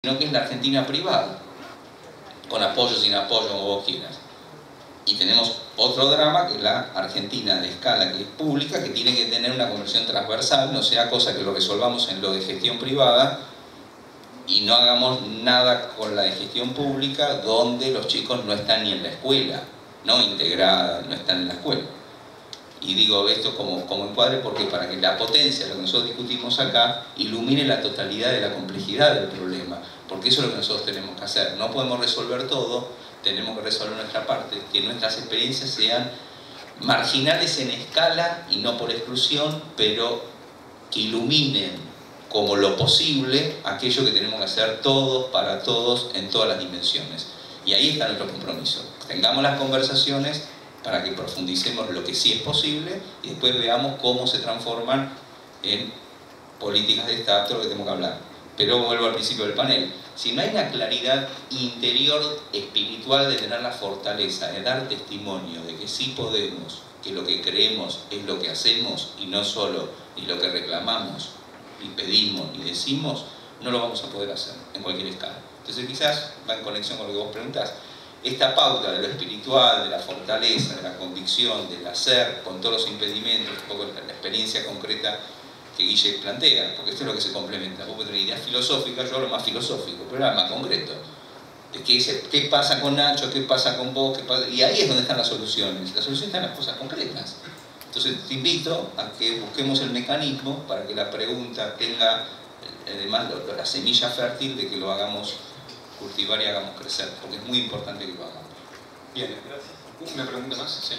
sino que es la Argentina privada, con apoyo, sin apoyo, como vos quieras. Y tenemos otro drama, que es la Argentina de escala, que es pública, que tiene que tener una conversión transversal, no sea cosa que lo resolvamos en lo de gestión privada y no hagamos nada con la de gestión pública, donde los chicos no están ni en la escuela, no integrada, no están en la escuela. Y digo esto como encuadre porque para que la potencia, lo que nosotros discutimos acá, ilumine la totalidad de la complejidad del problema, porque eso es lo que nosotros tenemos que hacer. No podemos resolver todo, tenemos que resolver nuestra parte, que nuestras experiencias sean marginales en escala y no por exclusión, pero que iluminen como lo posible aquello que tenemos que hacer todos, para todos, en todas las dimensiones. Y ahí está nuestro compromiso. Tengamos las conversaciones para que profundicemos lo que sí es posible y después veamos cómo se transforman en políticas de Estado, lo que tenemos que hablar. Pero vuelvo al principio del panel. Si no hay una claridad interior espiritual de tener la fortaleza de dar testimonio de que sí podemos, que lo que creemos es lo que hacemos y no solo ni lo que reclamamos, ni pedimos, ni decimos, no lo vamos a poder hacer en cualquier escala. Entonces quizás va en conexión con lo que vos preguntás. Esta pauta de lo espiritual, de la fortaleza, de la convicción, del hacer, con todos los impedimentos, un poco la experiencia concreta que Guille plantea, porque esto es lo que se complementa. Vos podés tener ideas filosóficas, yo hablo más filosófico, pero era más concreto. De qué pasa con Nacho, qué pasa con vos, y ahí es donde están las soluciones. Las soluciones están en las cosas concretas. Entonces te invito a que busquemos el mecanismo para que la pregunta tenga, además, la semilla fértil de que lo hagamos cultivar y hagamos crecer, porque es muy importante que lo hagamos. Bien, gracias. ¿Una pregunta más? Sí.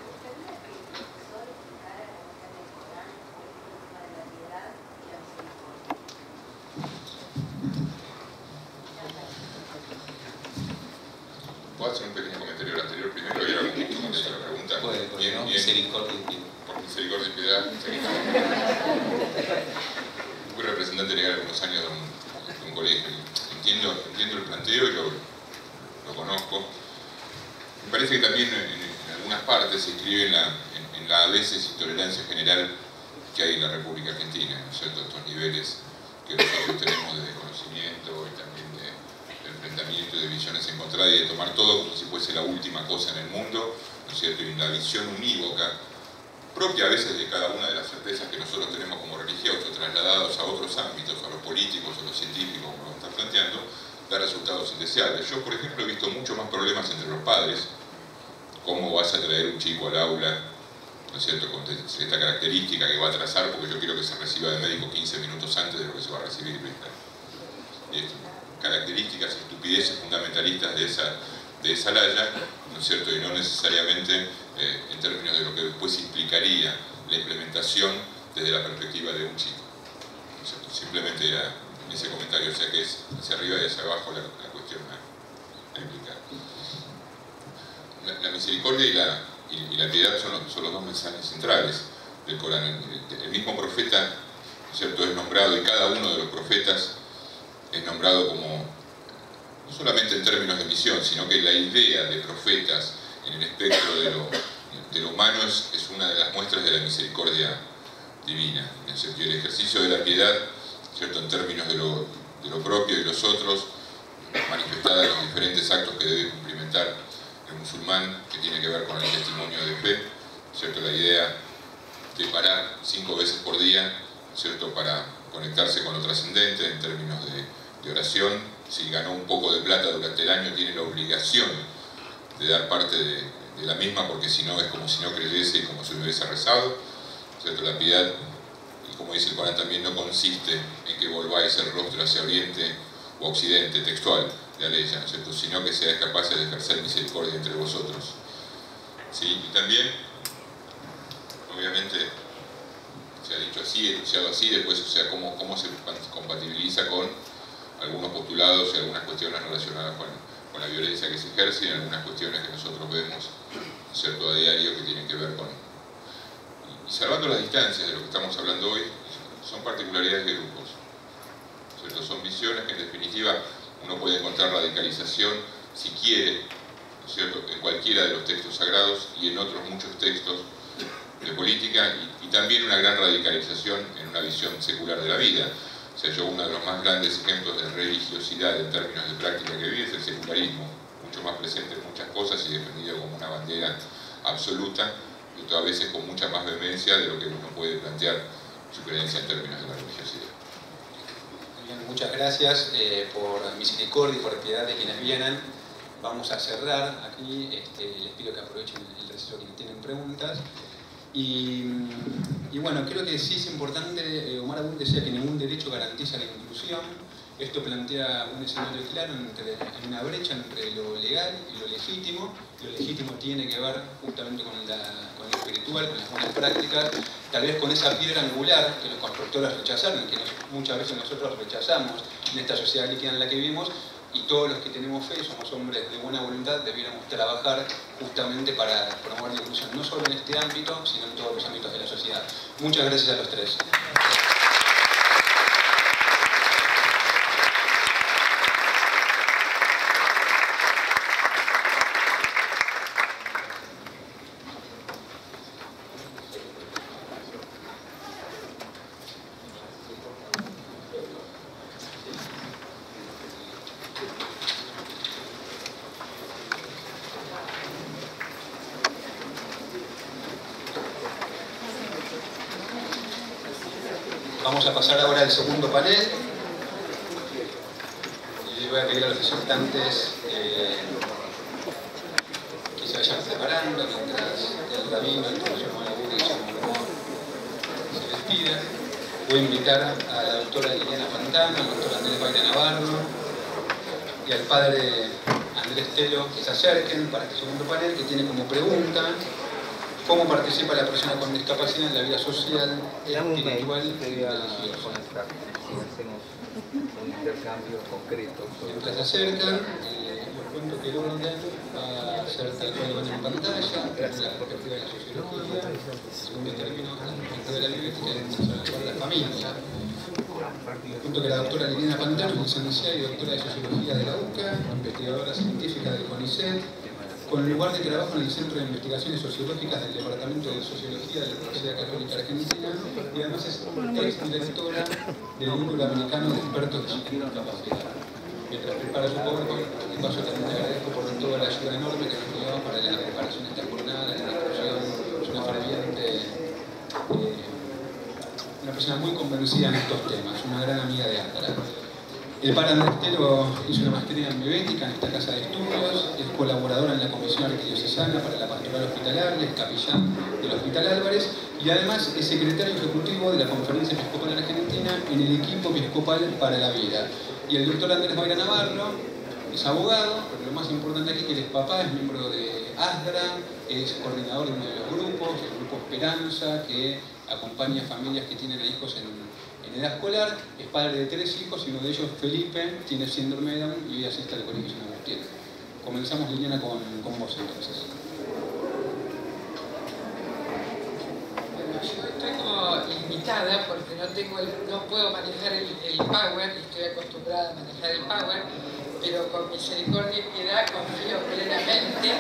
¿Puedo hacer un pequeño comentario al anterior primero y ahora contesto la pregunta? Puede, ¿no? Misericordia y piedad. Por misericordia y piedad. Fui representante legal algunos años de un colegio. Entiendo el planteo y lo conozco. Me parece que también en algunas partes se inscribe en la a veces intolerancia general que hay en la República Argentina, ¿no es cierto? Estos niveles que nosotros tenemos de desconocimiento y también de enfrentamiento y de visiones encontradas y de tomar todo como si fuese la última cosa en el mundo, ¿no es cierto? Y la visión unívoca, propia a veces de cada una de las certezas que nosotros tenemos como religiosos, trasladados a otros ámbitos, a los políticos, a los científicos, como lo está planteando, da resultados indeseables. Yo, por ejemplo, he visto mucho más problemas entre los padres. ¿Cómo vas a traer un chico al aula, ¿no es cierto?, con esta característica que va a atrasar porque yo quiero que se reciba de médico 15 minutos antes de lo que se va a recibir, ¿viste? Características, estupideces fundamentalistas de esa laya, ¿no es cierto?, y no necesariamente en términos de lo que después implicaría la implementación desde la perspectiva de un chico, ¿no es cierto? Simplemente era ese comentario, o sea que es hacia arriba y hacia abajo la cuestión a implicar. La misericordia y la piedad son los dos mensajes centrales del Corán. El mismo profeta, ¿no es cierto?, es nombrado, y cada uno de los profetas es nombrado como, no solamente en términos de misión, sino que la idea de profetas en el espectro de lo humano es una de las muestras de la misericordia divina, ¿no es cierto? Y el ejercicio de la piedad, ¿cierto?, en términos de lo propio y los otros, manifestada en los diferentes actos que debe cumplimentar el musulmán, que tiene que ver con el testimonio de fe, ¿cierto?, la idea de parar 5 veces por día, ¿cierto?, para conectarse con lo trascendente en términos de oración. Si ganó un poco de plata durante el año, tiene la obligación de dar parte de la misma, porque si no es como si no creyese y como si no hubiese rezado, ¿cierto? La piedad, y como dice el Corán también, no consiste en que volváis el rostro hacia oriente o occidente, textual de Aleya, ¿no es cierto?, sino que seáis capaces de ejercer misericordia entre vosotros. ¿Sí? Y también, obviamente, se ha dicho así, enunciado así, después, o sea, cómo se compatibiliza con algunos postulados y algunas cuestiones relacionadas con la violencia que se ejerce y algunas cuestiones que nosotros vemos, ¿no es cierto?, a diario, que tienen que ver con... Y salvando las distancias de lo que estamos hablando hoy, son particularidades de grupos, ¿no es cierto? Son visiones que en definitiva uno puede encontrar radicalización, si quiere, ¿no es cierto?, en cualquiera de los textos sagrados y en otros muchos textos de política, y también una gran radicalización en una visión secular de la vida. O sea, yo uno de los más grandes ejemplos de religiosidad en términos de práctica que vi es el secularismo, mucho más presente en muchas cosas y defendido como una bandera absoluta, y a veces con mucha más vehemencia de lo que uno puede plantear su creencia en términos de la religiosidad. Bien, muchas gracias por misericordia y por piedad de quienes vienen. Vamos a cerrar aquí, les pido que aprovechen el receso quienes tienen preguntas. Y bueno, creo que sí es importante, Omar Abul decía que ningún derecho garantiza la inclusión. Esto plantea un escenario claro en una brecha entre lo legal y lo legítimo. Lo legítimo tiene que ver justamente con lo espiritual, con las buenas prácticas, tal vez con esa piedra angular que los constructores rechazaron, que muchas veces nosotros rechazamos en esta sociedad líquida en la que vivimos, y todos los que tenemos fe, somos hombres de buena voluntad, debiéramos trabajar justamente para promover la inclusión, no solo en este ámbito, sino en todos los ámbitos de la sociedad. Muchas gracias a los tres. Vamos a pasar ahora al segundo panel. Y voy a pedir a los disertantes que se vayan preparando mientras el rabino, el profesor Malabur y se despiden. Voy a invitar a la doctora Liliana Pantano, al doctor Andrés Baira Navarro y al padre Andrés Telo que se acerquen para este segundo panel, que tiene como pregunta: ¿cómo participa la persona con discapacidad en la vida social, espiritual y religiosa? Si hacemos un intercambio concreto. Mientras se acercan, les cuento que el orden va a ser tal cual van en pantalla, la perspectiva de la sociología, en segundo término, la perspectiva de la bioética y de la familia. Les cuento que la doctora Liliana Pantano es licenciada y doctora de Sociología de la UCA, investigadora científica del CONICET, con lugar de trabajo en el Centro de Investigaciones Sociológicas del Departamento de Sociología de la Universidad Católica Argentina, y además es exdirectora del Grupo Americano de Expertos en Discapacidad. Mientras prepara su PowerPoint, de paso también le agradezco por toda la ayuda enorme que nos dio para la preparación de esta jornada, la discusión. Es una ferviente, una persona muy convencida en estos temas, una gran amiga de Ándara. El padre Andrés Telo hizo una maestría en bioética en esta casa de estudios, es colaboradora en la Comisión Arquidiocesana para la Pastoral Hospitalaria, es capellán del Hospital Álvarez y además es secretario ejecutivo de la Conferencia Episcopal Argentina en el equipo episcopal para la vida. Y el doctor Andrés Baira Navarro es abogado, pero lo más importante aquí es que él es papá, es miembro de ASDRA, es coordinador de uno de los grupos, el Grupo Esperanza, que acompaña a familias que tienen a hijos en edad escolar, es padre de 3 hijos y uno de ellos, Felipe, tiene síndrome de Down y hoy asiste al colegio San Agustín. Comenzamos, Liliana, con vos entonces. Bueno, yo estoy como limitada porque no puedo manejar el Power, y estoy acostumbrada a manejar el Power, pero con misericordia y piedad confío plenamente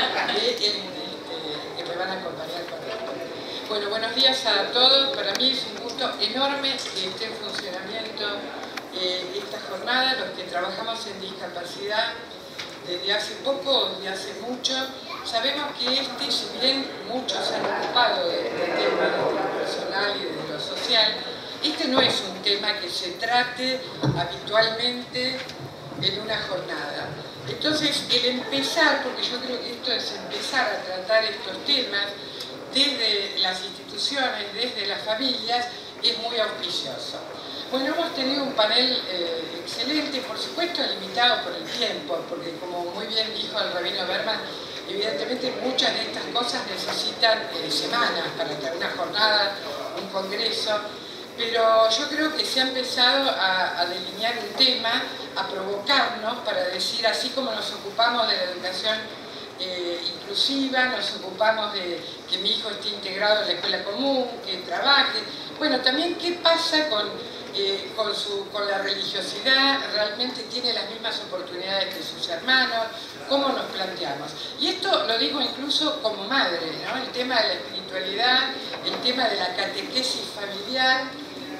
que me van a acompañar con esto. Bueno, buenos días a todos. Para mí es un gusto enorme que esté en funcionamiento esta jornada. Los que trabajamos en discapacidad desde hace poco, desde hace mucho, sabemos que si bien muchos se han ocupado del tema de lo personal y de lo social, este no es un tema que se trate habitualmente en una jornada. Entonces, el empezar, porque yo creo que esto es empezar a tratar estos temas desde las instituciones, desde las familias, es muy auspicioso. Bueno, hemos tenido un panel excelente, por supuesto limitado por el tiempo, porque como muy bien dijo el rabino Berman, evidentemente muchas de estas cosas necesitan semanas para que una jornada, un congreso, pero yo creo que se ha empezado a delinear un tema, a provocarnos para decir, así como nos ocupamos de la educación inclusiva, nos ocupamos de que mi hijo esté integrado en la escuela común, que trabaje. Bueno, también qué pasa con la religiosidad, realmente tiene las mismas oportunidades que sus hermanos, cómo nos planteamos. Y esto lo digo incluso como madre, ¿no? El tema de la espiritualidad, el tema de la catequesis familiar,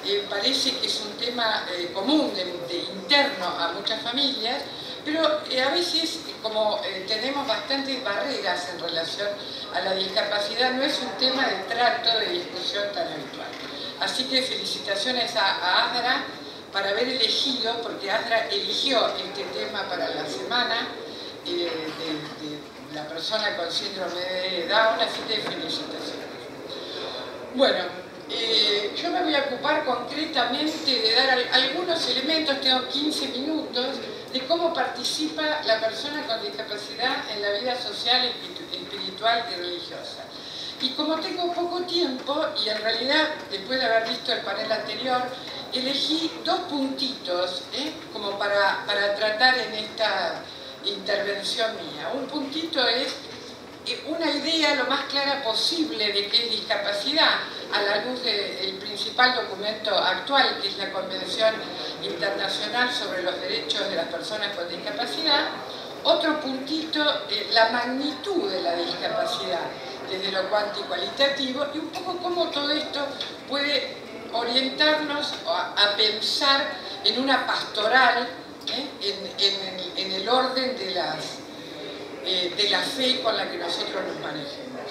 parece que es un tema común, interno a muchas familias, pero a veces, como tenemos bastantes barreras en relación a la discapacidad, no es un tema de trato, de discusión tan habitual. Así que felicitaciones a ASDRA para haber elegido, porque ASDRA eligió este tema para la semana de la persona con síndrome de Down, así que felicitaciones. Bueno, yo me voy a ocupar concretamente de dar algunos elementos, tengo 15 minutos, de cómo participa la persona con discapacidad en la vida social, espiritual y religiosa. Y como tengo poco tiempo, y en realidad después de haber visto el panel anterior, elegí dos puntitos como para tratar en esta intervención mía. Un puntito es una idea lo más clara posible de qué es discapacidad, a la luz del principal documento actual, que es la Convención Internacional sobre los Derechos de las Personas con Discapacidad. Otro puntito, la magnitud de la discapacidad, desde lo cuantitativo, y un poco cómo todo esto puede orientarnos a pensar en una pastoral, en el orden de la fe con la que nosotros nos manejemos.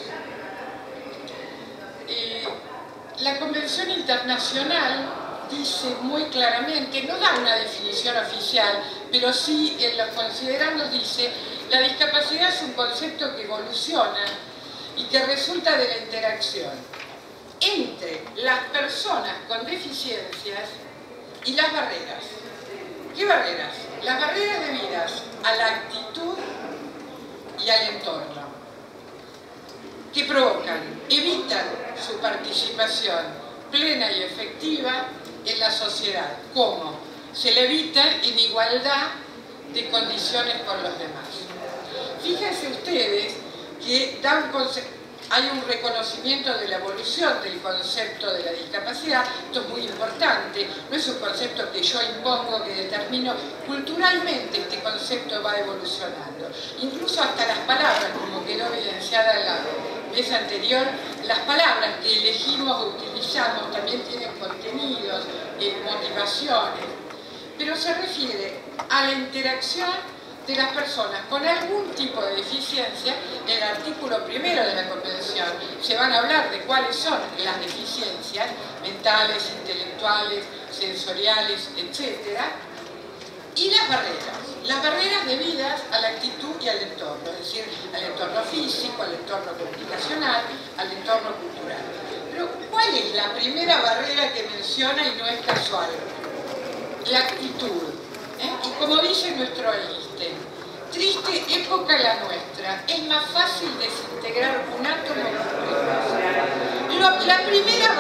La Convención Internacional dice muy claramente, no da una definición oficial, pero sí en los considerandos dice: la discapacidad es un concepto que evoluciona y que resulta de la interacción entre las personas con deficiencias y las barreras. ¿Qué barreras? Las barreras debidas a la actitud y al entorno, que provocan, evitan su participación plena y efectiva en la sociedad. ¿Cómo? Se le evita en igualdad de condiciones con los demás. Fíjense ustedes que hay un reconocimiento de la evolución del concepto de la discapacidad. Esto es muy importante, no es un concepto que yo impongo, que determino. Culturalmente este concepto va evolucionando. Incluso hasta las palabras, como quedó evidenciada en la vez anterior, las palabras que elegimos o utilizamos también tienen contenidos, motivaciones, pero se refiere a la interacción de las personas con algún tipo de deficiencia. En el artículo primero de la Convención se van a hablar de cuáles son las deficiencias mentales, intelectuales, sensoriales, etc. Y las barreras debidas a la actitud y al entorno, es decir, al entorno físico, al entorno comunicacional, al entorno cultural. Pero ¿cuál es la primera barrera que menciona y no es casual? La actitud. Y como dice nuestro Einstein, triste época la nuestra, es más fácil desintegrar un átomo que un prejuicio. La primera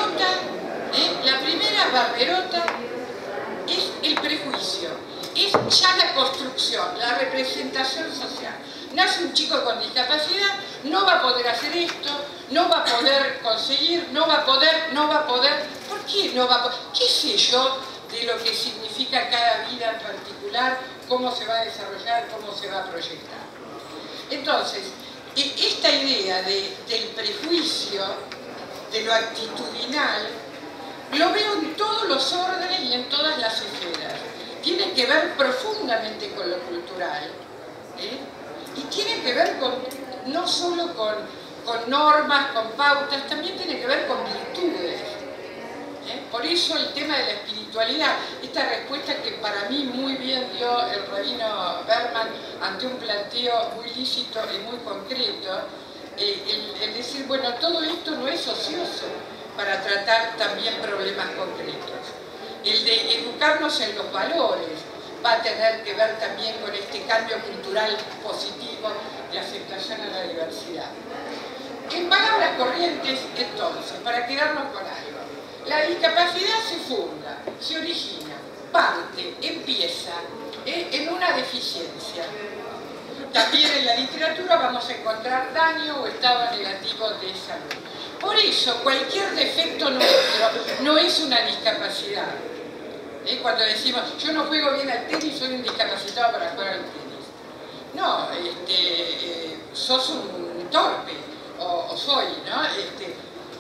barrerota es el prejuicio, es ya la construcción, la representación social. Nace un chico con discapacidad, no va a poder hacer esto, no va a poder conseguir, no va a poder. ¿Por qué no va a poder? ¿Qué sé yo de lo que significa cada vida en particular, cómo se va a desarrollar, cómo se va a proyectar? Entonces, esta idea del prejuicio, de lo actitudinal, lo veo en todos los órdenes y en todas las esferas. Tiene que ver profundamente con lo cultural, y tiene que ver no solo con normas, con pautas, también tiene que ver con virtudes. Por eso el tema de la espiritualidad, esta respuesta que para mí muy bien dio el rabino Berman ante un planteo muy lícito y muy concreto, el decir, bueno, todo esto no es ocioso para tratar también problemas concretos. El de educarnos en los valores va a tener que ver también con este cambio cultural positivo de aceptación a la diversidad. En palabras corrientes, entonces, para quedarnos con algo, la discapacidad se funda, se origina, parte, empieza en una deficiencia. También en la literatura vamos a encontrar daño o estado negativo de salud. Por eso, cualquier defecto nuestro no es una discapacidad. Cuando decimos, yo no juego bien al tenis, soy un discapacitado para jugar al tenis. No, sos un torpe, o soy, ¿no?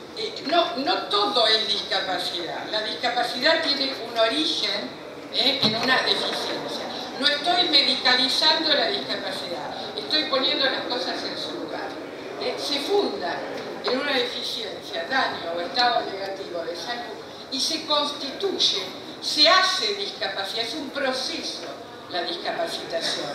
no todo es discapacidad. La discapacidad tiene un origen en una deficiencia. No estoy medicalizando la discapacidad, estoy poniendo las cosas en su lugar. Se funda en una deficiencia, daño o estado negativo de salud y se constituye, se hace discapacidad, es un proceso la discapacitación.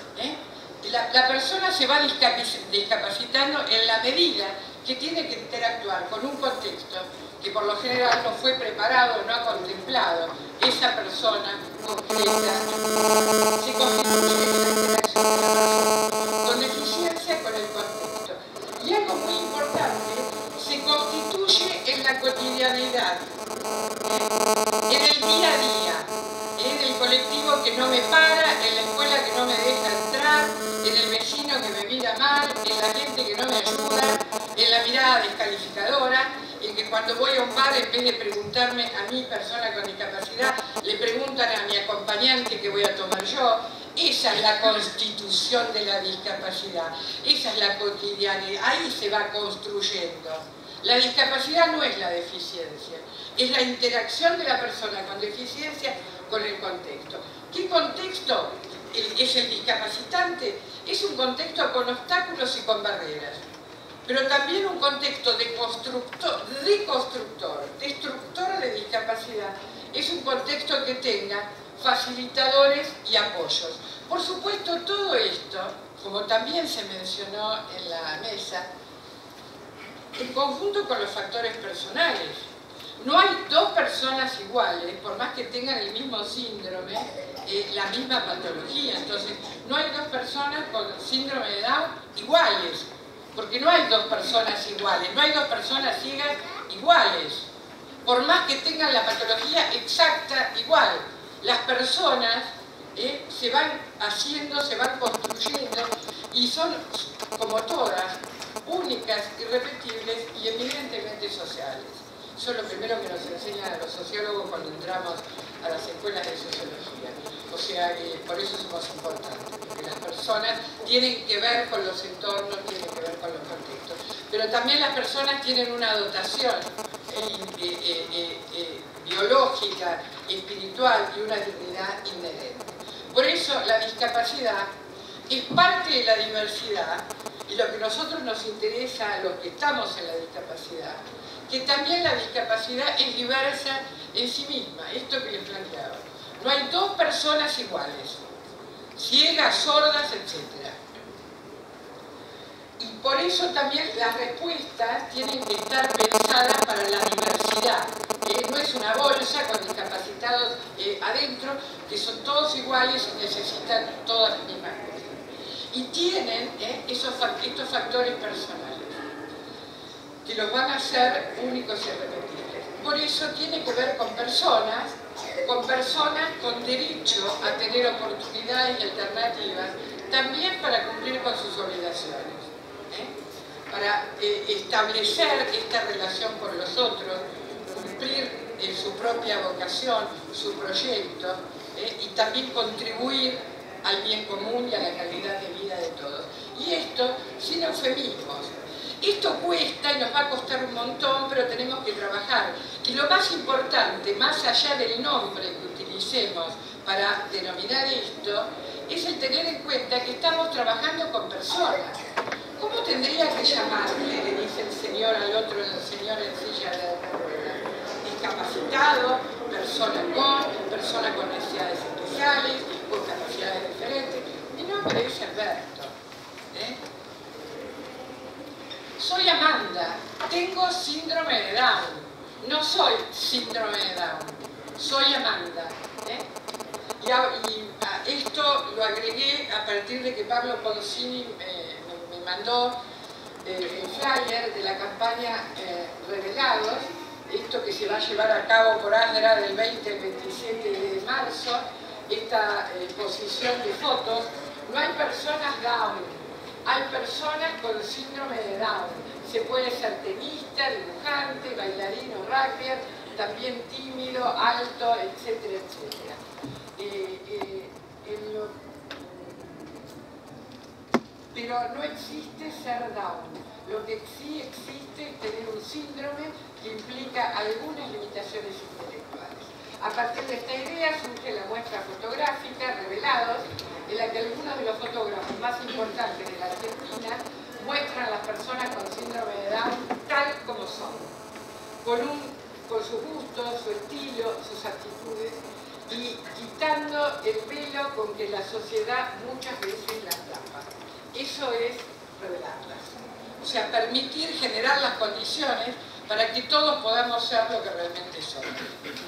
La persona se va discapacitando en la medida que tiene que interactuar con un contexto que por lo general no fue preparado, no ha contemplado esa persona concreta. Se constituye en la interacción de la persona con deficiencia con el contexto. Y algo muy importante, se constituye en la cotidianidad, en el día a día, en el colectivo que no me para, en la escuela que no me deja entrar, en el vecino que me mira mal, en la gente que no me ayuda, en la mirada descalificadora, en que cuando voy a un bar, en vez de preguntarme a mi persona con discapacidad, le preguntan a mi acompañante que voy a tomar yo. Esa es la constitución de la discapacidad, esa es la cotidianidad, ahí se va construyendo. La discapacidad no es la deficiencia, es la interacción de la persona con deficiencia con el contexto. ¿Qué contexto es el discapacitante? Es un contexto con obstáculos y con barreras, pero también un contexto deconstructor, destructor de discapacidad. Es un contexto que tenga facilitadores y apoyos. Por supuesto, todo esto, como también se mencionó en la mesa, en conjunto con los factores personales. No hay dos personas iguales, por más que tengan el mismo síndrome, la misma patología. Entonces, no hay dos personas con síndrome de Down iguales, porque no hay dos personas iguales, no hay dos personas ciegas iguales, por más que tengan la patología exacta igual. Las personas se van haciendo, se van construyendo y son, como todas, únicas, irrepetibles y evidentemente sociales. Eso es lo primero que nos enseñan a los sociólogos cuando entramos a las escuelas de sociología. O sea, por eso somos importantes, porque las personas tienen que ver con los entornos, tienen que ver con los contextos. Pero también las personas tienen una dotación biológica, espiritual y una dignidad inherente. Por eso la discapacidad es parte de la diversidad y lo que a nosotros nos interesa a los que estamos en la discapacidad, que también la discapacidad es diversa en sí misma, esto que les planteaba. No hay dos personas iguales, ciegas, sordas, etc. Y por eso también las respuestas tienen que estar pensadas para la diversidad. No es una bolsa con discapacitados adentro, que son todos iguales y necesitan todas las mismas cosas. Y tienen estos factores personales, que los van a hacer únicos y irrepetibles. Por eso tiene que ver con personas con derecho a tener oportunidades y alternativas, también para cumplir con sus obligaciones, para establecer esta relación con los otros, cumplir su propia vocación, su proyecto, y también contribuir al bien común y a la calidad de vida de todos. Y esto sin eufemismos. Esto cuesta y nos va a costar un montón, pero tenemos que trabajar. Y lo más importante, más allá del nombre que utilicemos para denominar esto, es el tener en cuenta que estamos trabajando con personas. ¿Cómo tendría que llamarle? Le dice el señor al otro, el señor en silla de ruedas. Discapacitado, persona con necesidades especiales, con capacidades diferentes. Mi nombre es Alberto. Soy Amanda, tengo síndrome de Down. No soy síndrome de Down, soy Amanda. Y esto lo agregué a partir de que Pablo Poncini me mandó el flyer de la campaña Revelados, esto que se va a llevar a cabo por ANDRA del 20 al 27 de marzo, esta exposición de fotos. No hay personas Down, hay personas con síndrome de Down. Se puede ser tenista, dibujante, bailarino, rugby, también tímido, alto, etcétera, etcétera. Pero pero no existe ser Down. Lo que sí existe es tener un síndrome que implica algunas limitaciones intelectuales. A partir de esta idea surge la muestra fotográfica Revelados, en la que algunos de los fotógrafos más importantes de la Argentina muestran a las personas con síndrome de Down tal como son, con sus gustos, su estilo, sus actitudes, y quitando el velo con que la sociedad muchas veces las tapa. Eso es revelarlas. O sea, permitir generar las condiciones para que todos podamos ser lo que realmente somos.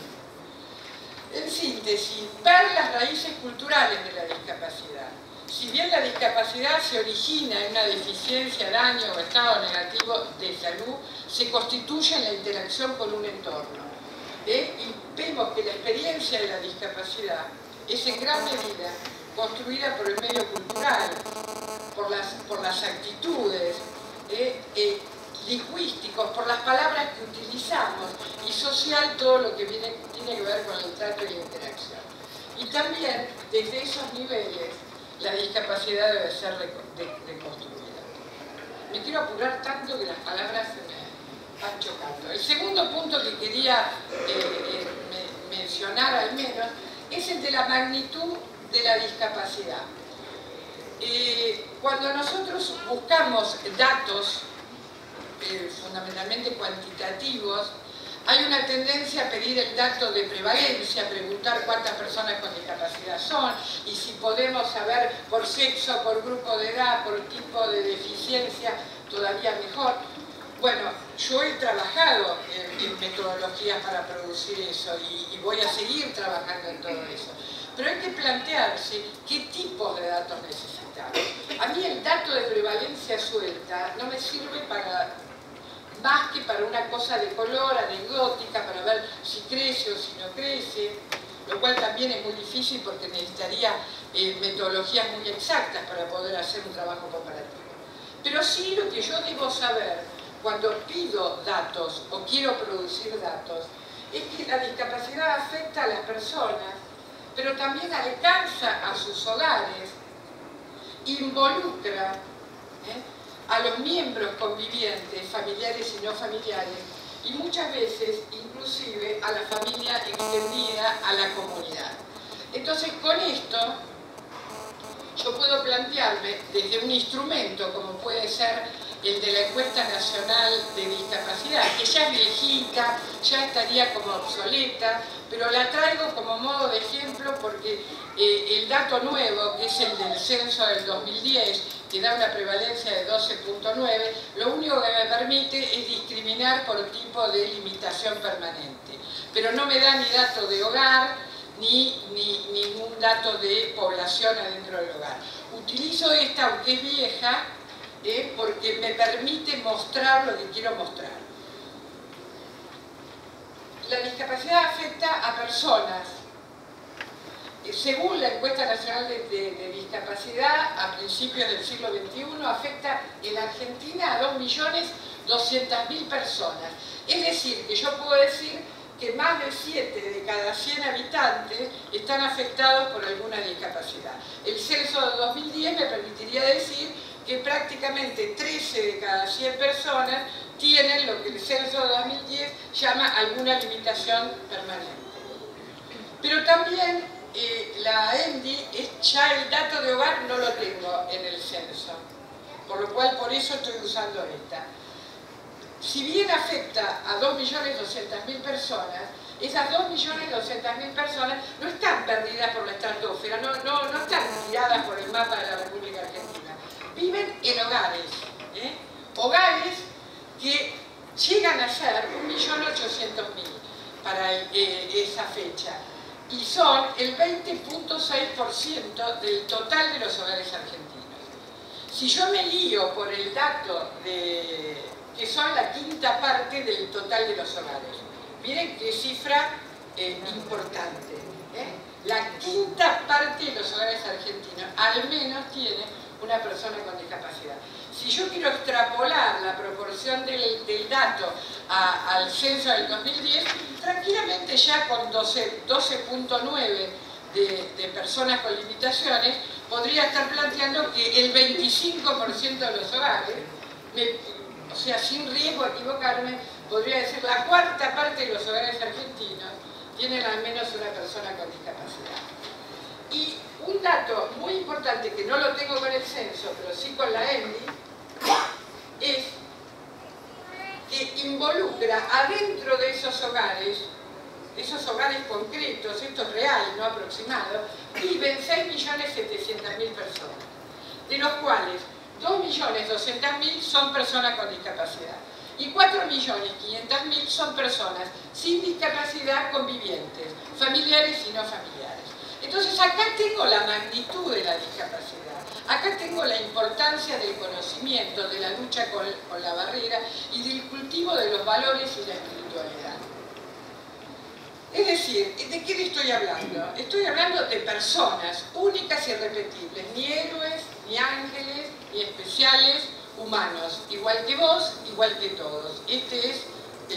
En síntesis, ver las raíces culturales de la discapacidad. Si bien la discapacidad se origina en una deficiencia, daño o estado negativo de salud, se constituye en la interacción con un entorno. Y vemos que la experiencia de la discapacidad es en gran medida construida por el medio cultural, por las actitudes lingüísticos, por las palabras que utilizamos, y social todo lo que tiene que ver con el trato y la interacción. Y también, desde esos niveles, la discapacidad debe ser reconstruida. Me quiero apurar tanto que las palabras se me van chocando. El segundo punto que quería mencionar al menos es el de la magnitud de la discapacidad. Cuando nosotros buscamos datos fundamentalmente cuantitativos, hay una tendencia a pedir el dato de prevalencia, a preguntar cuántas personas con discapacidad son, y si podemos saber por sexo, por grupo de edad, por tipo de deficiencia, todavía mejor. Bueno, yo he trabajado en metodologías para producir eso y voy a seguir trabajando en todo eso. Pero hay que plantearse qué tipos de datos necesitamos. A mí el dato de prevalencia suelta no me sirve más que para una cosa de color, anecdótica, para ver si crece o si no crece, lo cual también es muy difícil porque necesitaría metodologías muy exactas para poder hacer un trabajo comparativo. Pero sí lo que yo debo saber cuando pido datos o quiero producir datos es que la discapacidad afecta a las personas, pero también alcanza a sus hogares, involucra a los miembros convivientes, familiares y no familiares, y muchas veces inclusive a la familia extendida, a la comunidad. Entonces con esto yo puedo plantearme desde un instrumento como puede ser el de la Encuesta Nacional de Discapacidad, que ya es viejita, ya estaría como obsoleta, pero la traigo como modo de ejemplo porque el dato nuevo, que es el del censo del 2010, que da una prevalencia de 12.9, lo único que me permite es discriminar por tipo de limitación permanente. Pero no me da ni dato de hogar, ni ningún dato de población adentro del hogar. Utilizo esta, aunque es vieja, porque me permite mostrar lo que quiero mostrar. La discapacidad afecta a personas. Según la Encuesta Nacional de Discapacidad, a principios del siglo XXI, afecta en la Argentina a 2.200.000 personas. Es decir, que yo puedo decir que más de 7 de cada 100 habitantes están afectados por alguna discapacidad. El censo de 2010 me permitiría decir que prácticamente 13 de cada 100 personas tienen lo que el censo de 2010 llama alguna limitación permanente. Pero también la ENDI, ya el dato de hogar no lo tengo en el censo, por lo cual por eso estoy usando esta. Si bien afecta a 2.200.000 personas, esas 2.200.000 personas no están perdidas por la estratosfera, no están tiradas por el mapa de la República Argentina. Viven en hogares, hogares que llegan a ser 1.800.000 para esa fecha, y son el 20.6% del total de los hogares argentinos. Si yo me guío por el dato que son la quinta parte del total de los hogares, miren qué cifra importante. La quinta parte de los hogares argentinos al menos tiene una persona con discapacidad. Si yo quiero extrapolar la proporción del dato al censo del 2010, tranquilamente ya con 12.9 de personas con limitaciones, podría estar planteando que el 25% de los hogares, o sea, sin riesgo de equivocarme, podría decir la cuarta parte de los hogares argentinos tienen al menos una persona con discapacidad. Y un dato muy importante, que no lo tengo con el censo, pero sí con la ENDI, es que involucra adentro de esos hogares concretos, esto es real, no aproximado, viven 6.700.000 personas, de los cuales 2.200.000 son personas con discapacidad y 4.500.000 son personas sin discapacidad convivientes, familiares y no familiares. Entonces acá tengo la magnitud de la discapacidad, acá tengo la importancia del conocimiento, de la lucha con la barrera y del cultivo de los valores y la espiritualidad. Es decir, ¿de qué le estoy hablando? Estoy hablando de personas únicas y irrepetibles, ni héroes, ni ángeles, ni especiales, humanos, igual que vos, igual que todos. Este es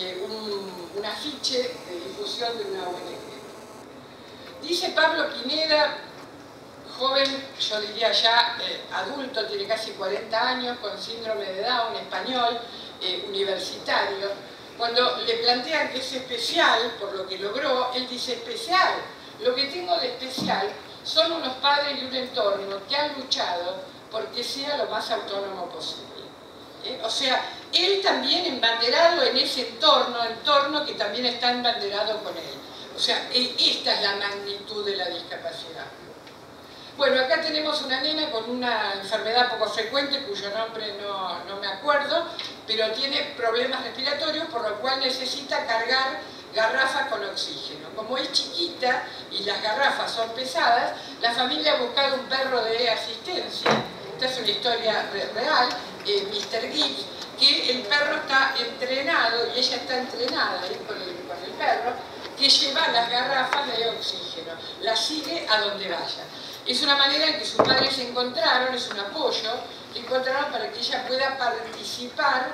un afiche de difusión de una ONG. Dice Pablo Pineda, joven, yo diría ya adulto, tiene casi 40 años, con síndrome de Down, español, universitario. Cuando le plantean que es especial por lo que logró, él dice especial. Lo que tengo de especial son unos padres y un entorno que han luchado porque sea lo más autónomo posible. O sea, él también embanderado en ese entorno que también está embanderado con él. O sea, esta es la magnitud de la discapacidad. Bueno, acá tenemos una nena con una enfermedad poco frecuente, cuyo nombre no me acuerdo, pero tiene problemas respiratorios, por lo cual necesita cargar garrafas con oxígeno. Como es chiquita y las garrafas son pesadas, la familia ha buscado un perro de asistencia. Esta es una historia real, Mr. Gibbs, que el perro está entrenado, y ella está entrenada con el perro, que lleva las garrafas de oxígeno, las sigue a donde vaya. Es una manera en que sus padres se encontraron, es un apoyo, que encontraron para que ella pueda participar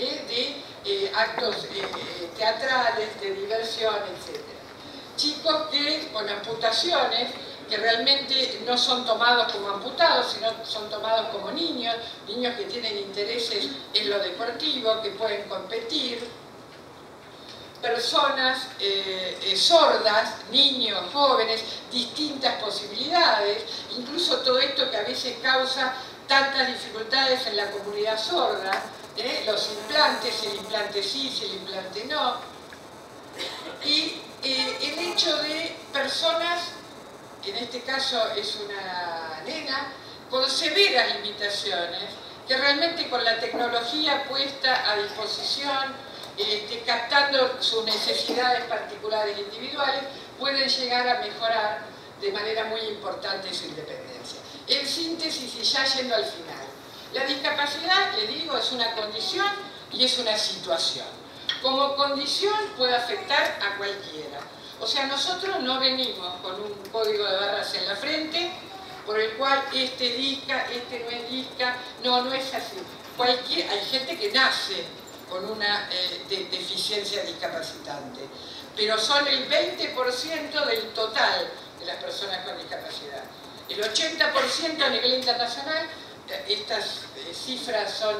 de actos teatrales, de diversión, etc. Chicos que con amputaciones, que realmente no son tomados como amputados, sino son tomados como niños que tienen intereses en lo deportivo, que pueden competir. Personas sordas, niños, jóvenes, distintas posibilidades, incluso todo esto que a veces causa tantas dificultades en la comunidad sorda, los implantes, el implante sí, el implante no, y el hecho de personas, en este caso es una nena, con severas limitaciones, que realmente con la tecnología puesta a disposición, captando sus necesidades particulares e individuales, pueden llegar a mejorar de manera muy importante su independencia. En síntesis, y ya yendo al final, la discapacidad, le digo, es una condición y es una situación. Como condición puede afectar a cualquiera. O sea, nosotros no venimos con un código de barras en la frente, por el cual este disca, este no es disca, no es así. Hay gente que nace con una deficiencia discapacitante, pero son el 20% del total de las personas con discapacidad. El 80% a nivel internacional, estas cifras son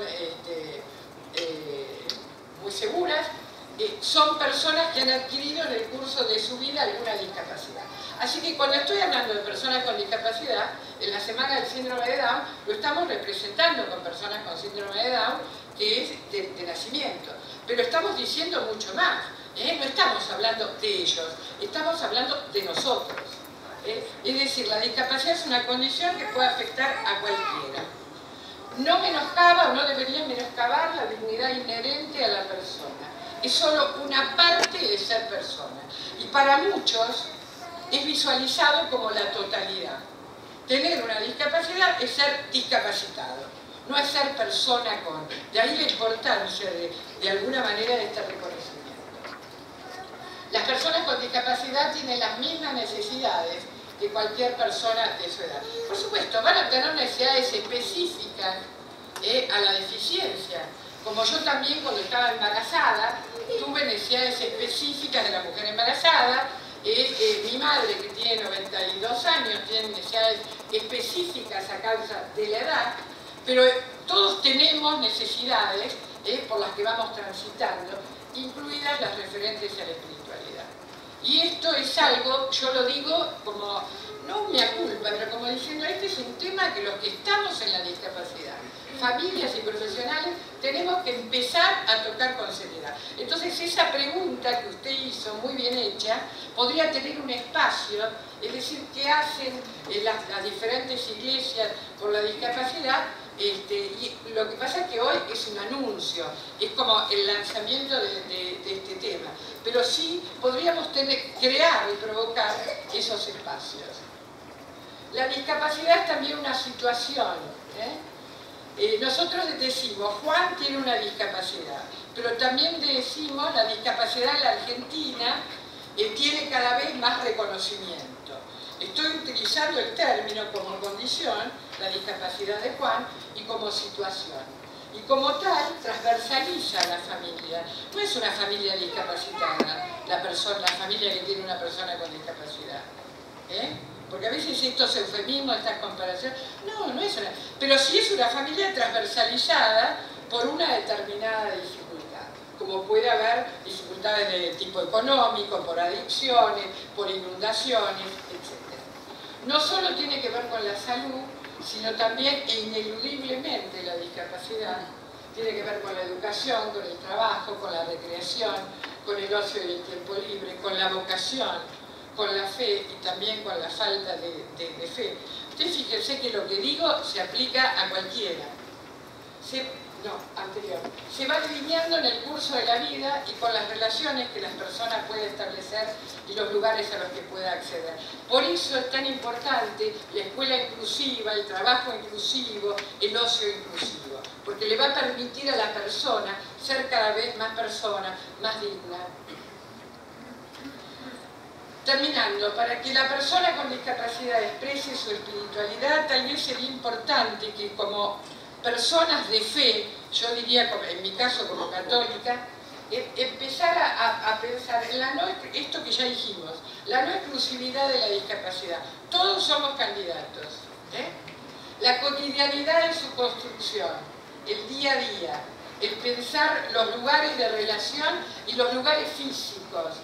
muy seguras, son personas que han adquirido en el curso de su vida alguna discapacidad. Así que cuando estoy hablando de personas con discapacidad, en la semana del síndrome de Down, lo estamos representando con personas con síndrome de Down, que es de nacimiento. Pero estamos diciendo mucho más, no estamos hablando de ellos, estamos hablando de nosotros. Es decir, la discapacidad es una condición que puede afectar a cualquiera. No menoscaba o no debería menoscabar la dignidad inherente a la persona. Es solo una parte de ser persona. Y para muchos es visualizado como la totalidad. Tener una discapacidad es ser discapacitado, no es ser persona con. De ahí la importancia de alguna manera de este reconocimiento. Las personas con discapacidad tienen las mismas necesidades que cualquier persona de su edad. Por supuesto, van a tener necesidades específicas a la deficiencia. Como yo también cuando estaba embarazada, tuve necesidades específicas de la mujer embarazada. Mi madre, que tiene 92 años, tiene necesidades específicas a causa de la edad, pero todos tenemos necesidades por las que vamos transitando, incluidas las referentes a la espiritualidad. Y esto es algo, yo lo digo como, no me culpa, pero como diciendo, este es un tema que los que estamos en la discapacidad, familias y profesionales, tenemos que empezar a tocar con seriedad. Entonces esa pregunta que usted hizo, muy bien hecha, podría tener un espacio, es decir, ¿qué hacen las diferentes iglesias por la discapacidad? Y lo que pasa es que hoy es un anuncio, es como el lanzamiento de este tema, pero sí podríamos crear y provocar esos espacios. La discapacidad es también una situación. Nosotros decimos, Juan tiene una discapacidad, pero también decimos, la discapacidad en la Argentina tiene cada vez más reconocimiento. Estoy utilizando el término como condición, la discapacidad de Juan, y como situación. Y como tal, transversaliza a la familia. No es una familia discapacitada, la familia que tiene una persona con discapacidad. Porque a veces estos eufemismos, estas comparaciones, no es una... Pero sí es una familia transversalizada por una determinada dificultad. Como puede haber dificultades de tipo económico, por adicciones, por inundaciones, etc. No solo tiene que ver con la salud, sino también e ineludiblemente la discapacidad tiene que ver con la educación, con el trabajo, con la recreación, con el ocio y el tiempo libre, con la vocación, con la fe y también con la falta de fe. Ustedes fíjense que lo que digo se aplica a cualquiera. Se va delineando en el curso de la vida y con las relaciones que las personas pueden establecer y los lugares a los que pueda acceder. Por eso es tan importante la escuela inclusiva, el trabajo inclusivo, el ocio inclusivo, porque le va a permitir a la persona ser cada vez más persona, más digna. Terminando, para que la persona con discapacidad exprese su espiritualidad, tal vez sería importante que como personas de fe, yo diría, en mi caso como católica, empezar a pensar en esto que ya dijimos, la no exclusividad de la discapacidad. Todos somos candidatos. La cotidianidad de su construcción, el día a día, el pensar los lugares de relación y los lugares físicos,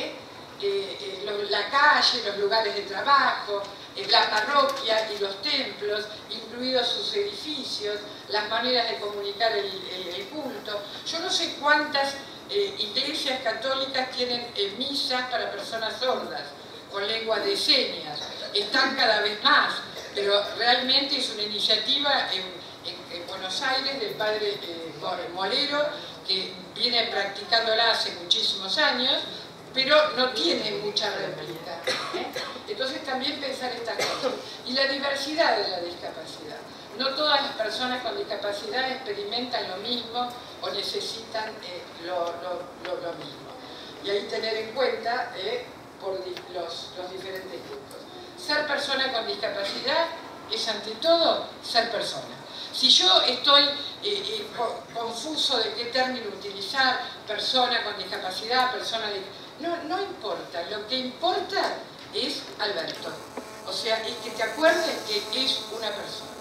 la calle, los lugares de trabajo, la parroquia y los templos, incluidos sus edificios, las maneras de comunicar el culto. Yo no sé cuántas iglesias católicas tienen misas para personas sordas, con lengua de señas. Están cada vez más, pero realmente es una iniciativa en Buenos Aires del padre Molero, que viene practicándola hace muchísimos años, pero no tiene mucha réplica. Entonces también pensar estas cosas. Y la diversidad de la discapacidad. No todas las personas con discapacidad experimentan lo mismo o necesitan lo mismo. Y ahí tener en cuenta por los diferentes grupos. Ser persona con discapacidad es ante todo ser persona. Si yo estoy confuso de qué término utilizar, persona con discapacidad, persona de... No importa, lo que importa es Alberto. O sea, es que te acuerdes que es una persona.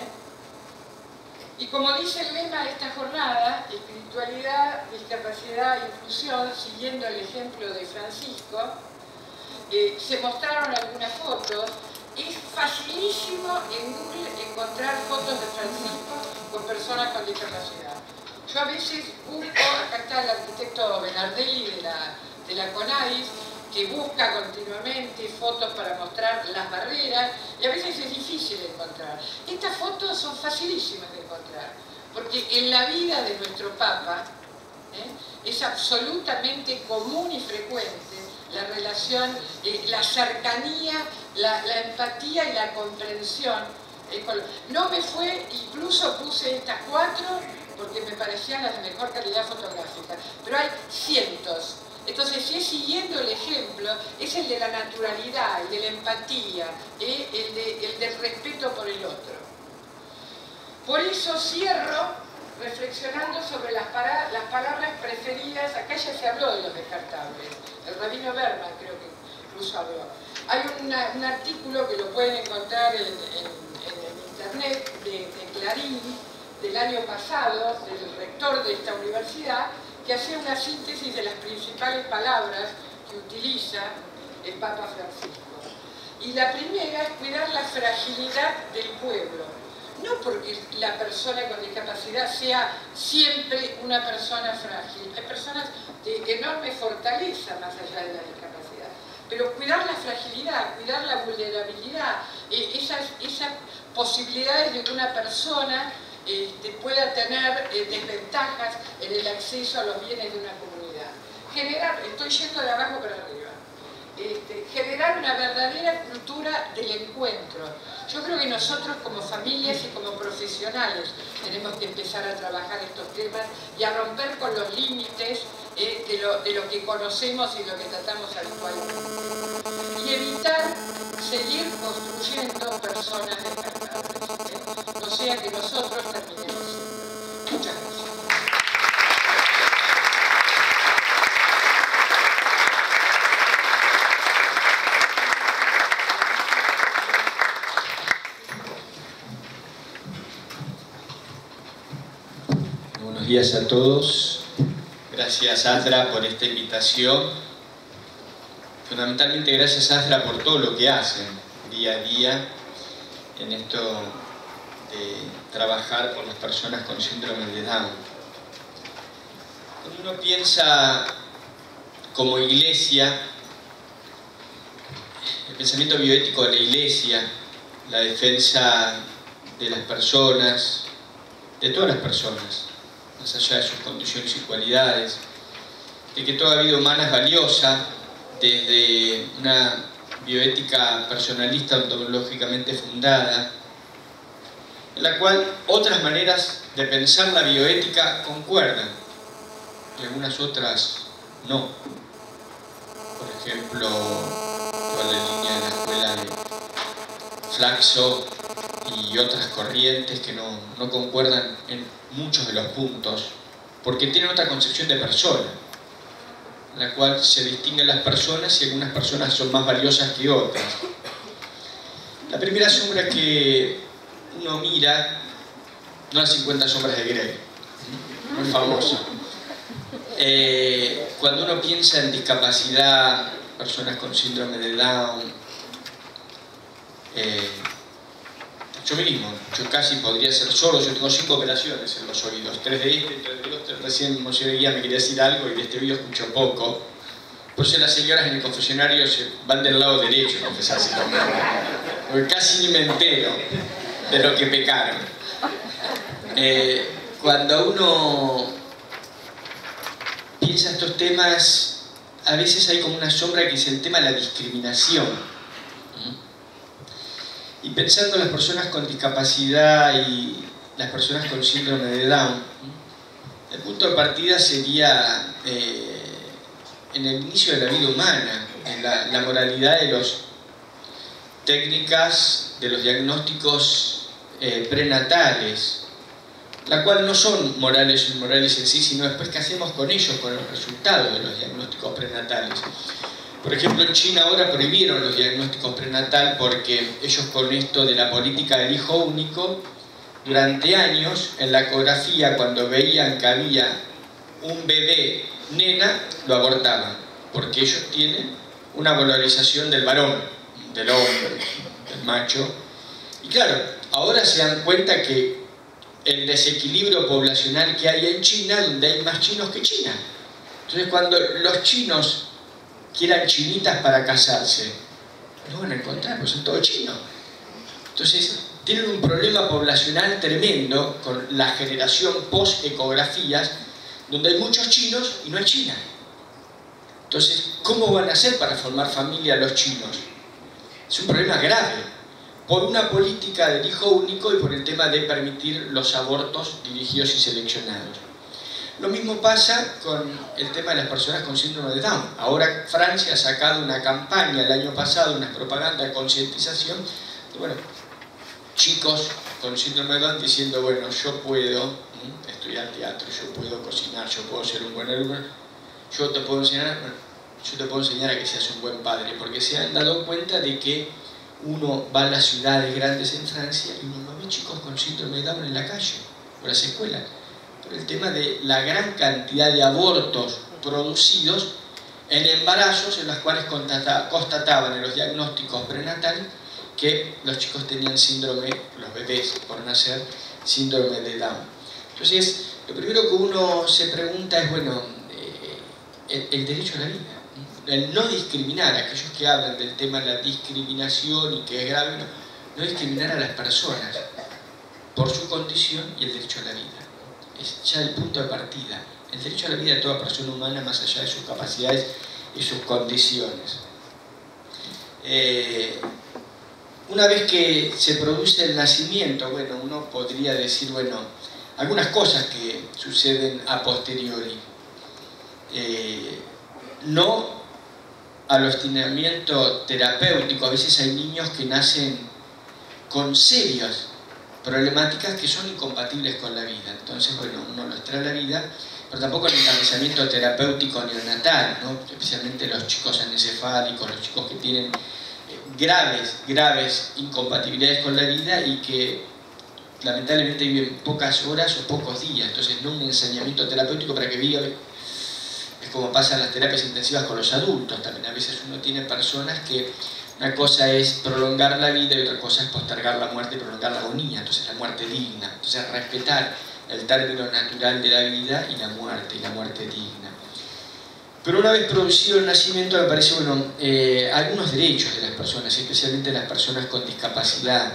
Y como dice el lema de esta jornada, espiritualidad, discapacidad, inclusión, siguiendo el ejemplo de Francisco, se mostraron algunas fotos. Es facilísimo en Google encontrar fotos de Francisco con personas con discapacidad. Yo a veces busco, acá está el arquitecto Benardelli de la CONADIS, que busca continuamente fotos para mostrar las barreras, y a veces es difícil encontrar. Estas fotos son facilísimas de encontrar, porque en la vida de nuestro Papa es absolutamente común y frecuente la relación, la cercanía, la empatía y la comprensión. No me fue, incluso puse estas 4 porque me parecían las de mejor calidad fotográfica, pero hay cientos. Entonces, si es siguiendo el ejemplo, es el de la naturalidad, el de la empatía, el del respeto por el otro. Por eso cierro reflexionando sobre las palabras preferidas. Acá ya se habló de los descartables. El rabino Berman creo que incluso habló. Hay un artículo que lo pueden encontrar en internet de Clarín del año pasado, del rector de esta universidad, que hace una síntesis de las principales palabras que utiliza el Papa Francisco. Y la primera es cuidar la fragilidad del pueblo. No porque la persona con discapacidad sea siempre una persona frágil. Hay personas de enorme fortaleza más allá de la discapacidad. Pero cuidar la fragilidad, cuidar la vulnerabilidad, esas posibilidades de que una persona pueda tener desventajas en el acceso a los bienes de una comunidad. Estoy yendo de abajo para arriba. Generar una verdadera cultura del encuentro. Yo creo que nosotros como familias y como profesionales tenemos que empezar a trabajar estos temas y a romper con los límites de lo que conocemos y lo que tratamos habitualmente. Y evitar seguir construyendo personas descartables. No sea que nosotros terminemos siendo. Muchas gracias. Buenos días a todos. Gracias, Asdra, por esta invitación. Fundamentalmente gracias, Asdra, por todo lo que hacen día a día en esto de trabajar con las personas con síndrome de Down. Cuando uno piensa como iglesia, el pensamiento bioético de la iglesia, la defensa de las personas, de todas las personas, más allá de sus condiciones y cualidades, de que toda vida humana es valiosa, desde una bioética personalista ontológicamente fundada, en la cual otras maneras de pensar la bioética concuerdan, y algunas otras no. Por ejemplo, toda la línea de la escuela de Flaxo y otras corrientes que no concuerdan en muchos de los puntos, porque tienen otra concepción de persona, en la cual se distinguen las personas y algunas personas son más valiosas que otras. La primera sombra que uno mira, no las 50 sombras de Grey, muy famosa. Cuando uno piensa en discapacidad, personas con síndrome de Down, yo mismo, yo casi podría ser sordo, yo tengo 5 operaciones en los oídos, 3 de este, 3 del otro. Recién Monsieur Guía me quería decir algo y de este oído escucho poco. Por eso las señoras en el confesionario se van del lado derecho a confesarse conmigo, porque casi ni me entero de lo que pecaron. Cuando uno piensa estos temas, a veces hay como una sombra que es el tema de la discriminación. Y pensando en las personas con discapacidad y las personas con síndrome de Down, el punto de partida sería en el inicio de la vida humana, en la moralidad de las técnicas de los diagnósticos prenatales, la cual no son morales o inmorales en sí, sino después qué hacemos con ellos, con los resultados de los diagnósticos prenatales. Por ejemplo, en China ahora prohibieron los diagnósticos prenatal porque ellos con esto de la política del hijo único, durante años en la ecografía cuando veían que había un bebé nena, lo abortaban, porque ellos tienen una valorización del varón, del hombre, del macho. Y claro, ahora se dan cuenta que el desequilibrio poblacional que hay en China, donde hay más chinos que China. Entonces cuando los chinos quieran chinitas para casarse, no van a encontrar, pues son todos chinos. Entonces tienen un problema poblacional tremendo con la generación post-ecografías, donde hay muchos chinos y no hay China. Entonces, ¿cómo van a hacer para formar familia los chinos? Es un problema grave, por una política del hijo único y por el tema de permitir los abortos dirigidos y seleccionados. Lo mismo pasa con el tema de las personas con síndrome de Down. Ahora Francia ha sacado una campaña el año pasado, una propaganda de concientización, bueno, chicos con síndrome de Down diciendo, bueno, yo puedo estudiar teatro, yo puedo cocinar, yo puedo ser un buen alumno, yo te puedo enseñar. Bueno, yo te puedo enseñar a que seas un buen padre, porque se han dado cuenta de que uno va a las ciudades grandes en Francia y uno no ve chicos con síndrome de Down en la calle o en las escuelas, por el tema de la gran cantidad de abortos producidos en embarazos en los cuales constataban en los diagnósticos prenatales que los chicos tenían síndrome, los bebés por nacer, síndrome de Down. Entonces, lo primero que uno se pregunta es, bueno, el derecho a la vida, el no discriminar, aquellos que hablan del tema de la discriminación y que es grave, no discriminar a las personas por su condición y el derecho a la vida. Es ya el punto de partida. El derecho a la vida de toda persona humana, más allá de sus capacidades y sus condiciones. Una vez que se produce el nacimiento, bueno, uno podría decir, bueno, algunas cosas que suceden a posteriori. No al obstinamiento terapéutico. A veces hay niños que nacen con serias problemáticas que son incompatibles con la vida. Entonces, bueno, uno los trae a la vida, pero tampoco el encabezamiento terapéutico neonatal, ¿no? Especialmente los chicos anencefálicos, los chicos que tienen graves incompatibilidades con la vida y que lamentablemente viven pocas horas o pocos días. Entonces, no un ensañamiento terapéutico para que viva. Es como pasa en las terapias intensivas con los adultos. También a veces uno tiene personas que una cosa es prolongar la vida y otra cosa es postergar la muerte y prolongar la agonía. Entonces, la muerte digna. Entonces, respetar el término natural de la vida y la muerte digna. Pero una vez producido el nacimiento, me parece, bueno, algunos derechos de las personas, especialmente las personas con discapacidad.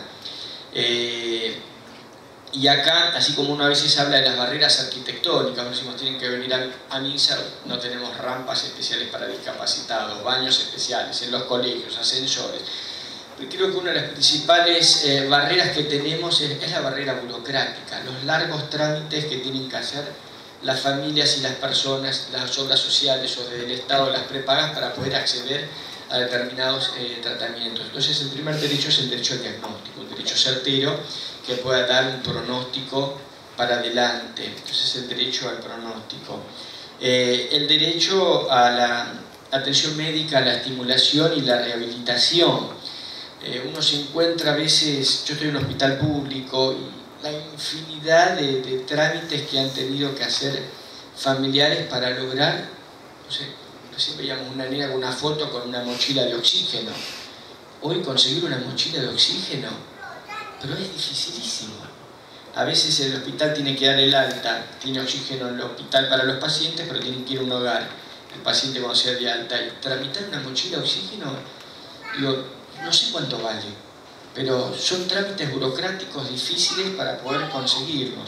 Y acá, así como uno a veces habla de las barreras arquitectónicas, decimos tienen que venir a misa, no tenemos rampas especiales para discapacitados, baños especiales en los colegios, ascensores. Pero creo que una de las principales barreras que tenemos es la barrera burocrática, los largos trámites que tienen que hacer las familias y las personas, las obras sociales o desde el Estado, las prepagas para poder acceder a determinados tratamientos. Entonces, el primer derecho es el derecho al diagnóstico, un derecho certero que pueda dar un pronóstico para adelante. Entonces, el derecho al pronóstico. El derecho a la atención médica, a la estimulación y la rehabilitación. Uno se encuentra a veces, yo estoy en un hospital público y la infinidad de trámites que han tenido que hacer familiares para lograr, no sé, recién veíamos una niña con una foto con una mochila de oxígeno. Hoy conseguir una mochila de oxígeno, pero es dificilísimo. A veces el hospital tiene que dar el alta, tiene oxígeno en el hospital para los pacientes, pero tienen que ir a un hogar, el paciente cuando sea de alta. Y tramitar una mochila de oxígeno, digo, no sé cuánto vale, pero son trámites burocráticos difíciles para poder conseguirlos.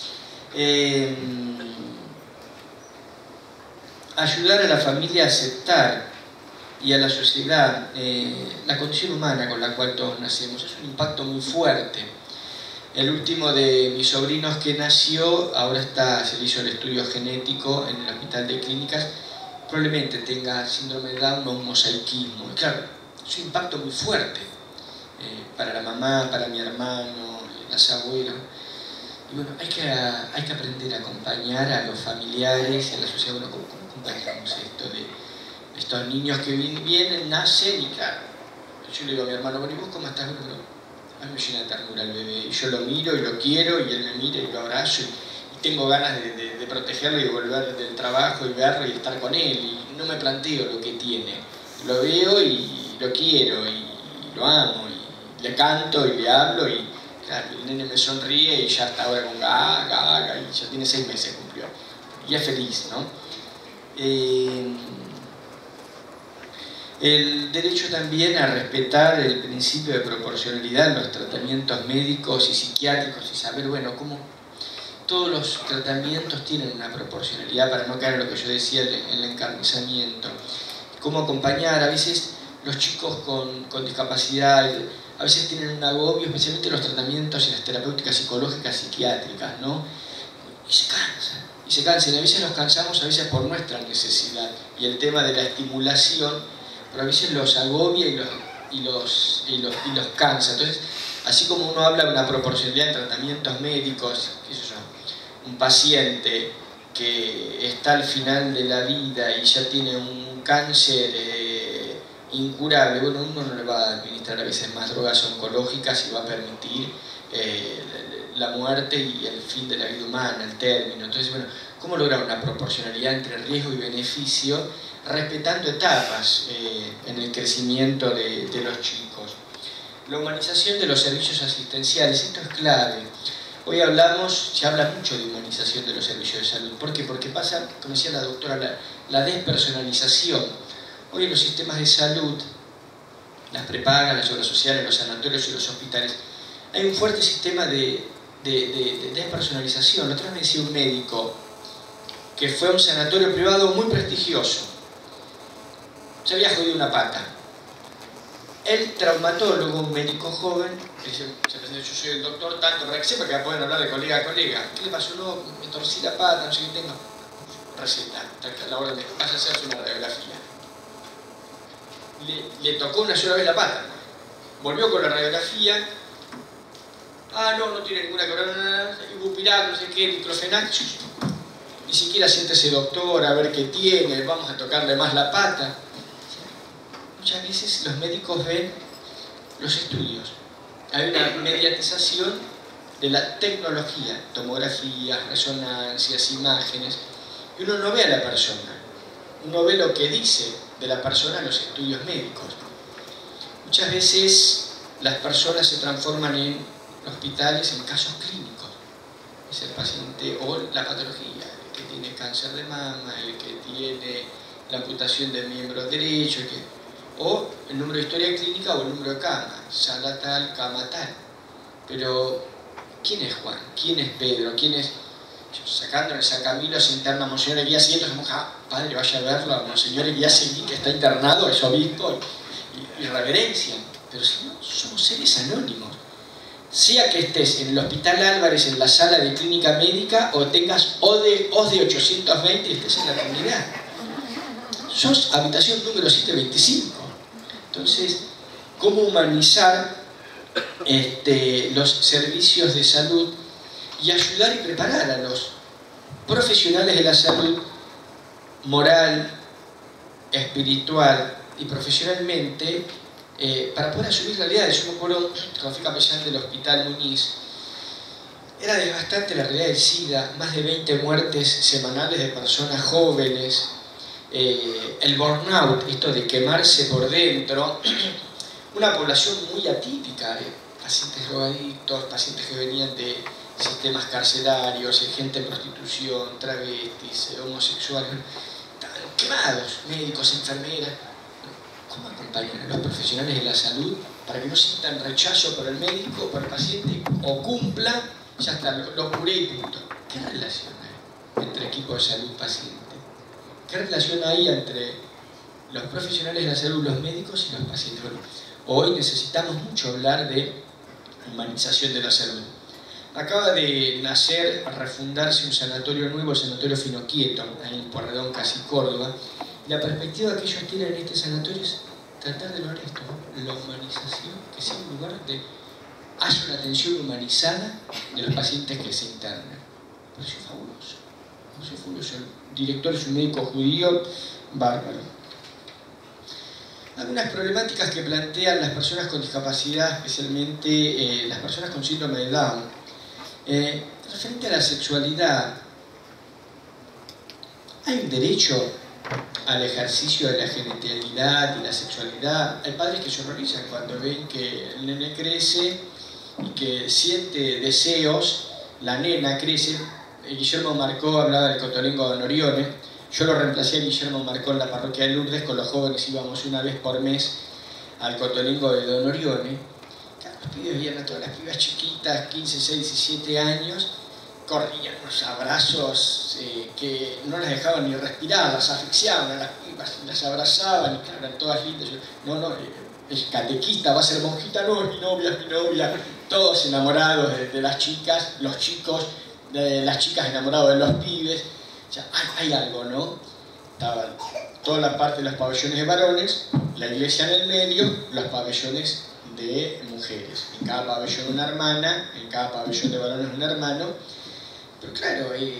Ayudar a la familia a aceptar y a la sociedad la condición humana con la cual todos nacemos. Es un impacto muy fuerte. El último de mis sobrinos que nació, ahora se le hizo el estudio genético en el Hospital de Clínicas, probablemente tenga síndrome de Down o un mosaicismo. Y claro, es un impacto muy fuerte para la mamá, para mi hermano, los abuelos. Y bueno, hay que aprender a acompañar a los familiares, a la sociedad. Bueno, ¿cómo acompañamos esto de estos niños que vienen, nacen y claro, yo le digo a mi hermano, bueno, ¿y vos cómo estás? Bueno, a mí me llena de ternura el bebé, y yo lo miro y lo quiero, y él me mira y lo abrazo, y tengo ganas de protegerlo y de volver del trabajo y verlo y estar con él, y no me planteo lo que tiene, lo veo y lo quiero, y lo amo, y le canto y le hablo, y claro, el nene me sonríe y ya está ahora con gaga, y ya tiene 6 meses cumplió, y es feliz, ¿no? El derecho también a respetar el principio de proporcionalidad en los tratamientos médicos y psiquiátricos y saber, bueno, cómo todos los tratamientos tienen una proporcionalidad para no caer en lo que yo decía, el encarnizamiento. Cómo acompañar, a veces los chicos con discapacidad, a veces tienen un agobio, especialmente los tratamientos y las terapéuticas psicológicas psiquiátricas, ¿no? Y se cansan. Y se cansan, a veces nos cansamos a veces por nuestra necesidad y el tema de la estimulación, pero a veces los agobia y los cansa. Entonces, así como uno habla de una proporcionalidad de tratamientos médicos, qué sé yo, un paciente que está al final de la vida y ya tiene un cáncer incurable, bueno, uno no le va a administrar a veces más drogas oncológicas y va a permitir la muerte y el fin de la vida humana, el término. Entonces, bueno, ¿cómo lograr una proporcionalidad entre riesgo y beneficio, respetando etapas en el crecimiento de los chicos? La humanización de los servicios asistenciales, esto es clave. Hoy se habla mucho de humanización de los servicios de salud. ¿Por qué? Porque pasa, como decía la doctora, la despersonalización. Hoy en los sistemas de salud, las prepagas, las obras sociales, los sanatorios y los hospitales, hay un fuerte sistema de despersonalización. La otra vez me decía un médico que fue a un sanatorio privado muy prestigioso. Se había jodido una pata. El traumatólogo, un médico joven, dice, yo soy el doctor tanto, para que sepa que pueden hablar de colega a colega. ¿Qué le pasó? No, me torcí la pata, no sé qué tengo. Receta, a la orden de vaya a hacerse una radiografía. Le tocó una sola vez la pata. Volvió con la radiografía. Ah, no tiene ninguna corona, ibupiral, no sé qué, diclofenac. Ni siquiera siéntese doctor, a ver qué tiene, vamos a tocarle más la pata. Muchas veces los médicos ven los estudios. Hay una mediatización de la tecnología, tomografías, resonancias, imágenes, y uno no ve a la persona, uno ve lo que dice de la persona en los estudios médicos. Muchas veces las personas se transforman en hospitales en casos clínicos. Es el paciente o la patología, el que tiene cáncer de mama, el que tiene la amputación del miembro derecho, o el número de historia clínica o el número de cama, sala tal, cama tal. Pero, ¿quién es Juan? ¿Quién es Pedro? ¿Quién es? Sacándole a Camilo, se interna Monseñor Guía Seguí, padre, vaya a verlo a Monseñor Guía Seguí, que está internado, es obispo, y reverencia. Pero si no, somos seres anónimos. Sea que estés en el Hospital Álvarez, en la sala de clínica médica, o tengas OS de 820 y estés en la comunidad. Sos habitación número 725. Entonces, ¿cómo humanizar los servicios de salud y ayudar y preparar a los profesionales de la salud moral, espiritual y profesionalmente para poder asumir realidades? Yo me acuerdo, cuando fui capellán del Hospital Muñiz, era desgastante la realidad del SIDA, más de 20 muertes semanales de personas jóvenes, el burnout, esto de quemarse por dentro, una población muy atípica, pacientes drogadictos, pacientes que venían de sistemas carcelarios, gente en prostitución, travestis, homosexuales, estaban quemados, médicos, enfermeras. ¿Cómo acompañan a los profesionales de la salud para que no sientan rechazo por el médico, por el paciente, o cumpla, ya está, lo curé y punto? ¿Qué relación hay entre equipo de salud y paciente? ¿Qué relación hay entre los profesionales de la salud, los médicos y los pacientes? Bueno, hoy necesitamos mucho hablar de humanización de la salud. Acaba de nacer, refundarse un sanatorio nuevo, el Sanatorio Finoquieto, ahí en Pueyrredón, casi Córdoba. La perspectiva que ellos tienen en este sanatorio es tratar de lograr esto, ¿no? La humanización, que sea un lugar donde haya una atención humanizada de los pacientes que se internan. Me pareció fabuloso. El director es un médico judío, bárbaro. Algunas problemáticas que plantean las personas con discapacidad, especialmente las personas con síndrome de Down. Referente a la sexualidad, ¿hay un derecho al ejercicio de la genitalidad y la sexualidad? Hay padres que se horrorizan cuando ven que el nene crece y que siente deseos, la nena crece. Guillermo Marcó hablaba del cotolengo de Don Orione. Yo lo reemplacé a Guillermo Marcó en la parroquia de Lourdes. Con los jóvenes íbamos una vez por mes al cotolengo de Don Orione. Los pibes veían a todas las pibas chiquitas, 15, 6, 17 años, corrían unos abrazos que no las dejaban ni respirar, las asfixiaban a las pibas, las abrazaban, y claro, eran todas lindas. El catequista va a ser monjita, no, es mi novia, todos enamorados de las chicas, los chicos de las chicas enamorados de los pibes. O sea, hay algo, ¿no? Estaban toda la parte de los pabellones de varones, la iglesia en el medio, los pabellones de mujeres. En cada pabellón una hermana, en cada pabellón de varones un hermano. Pero claro,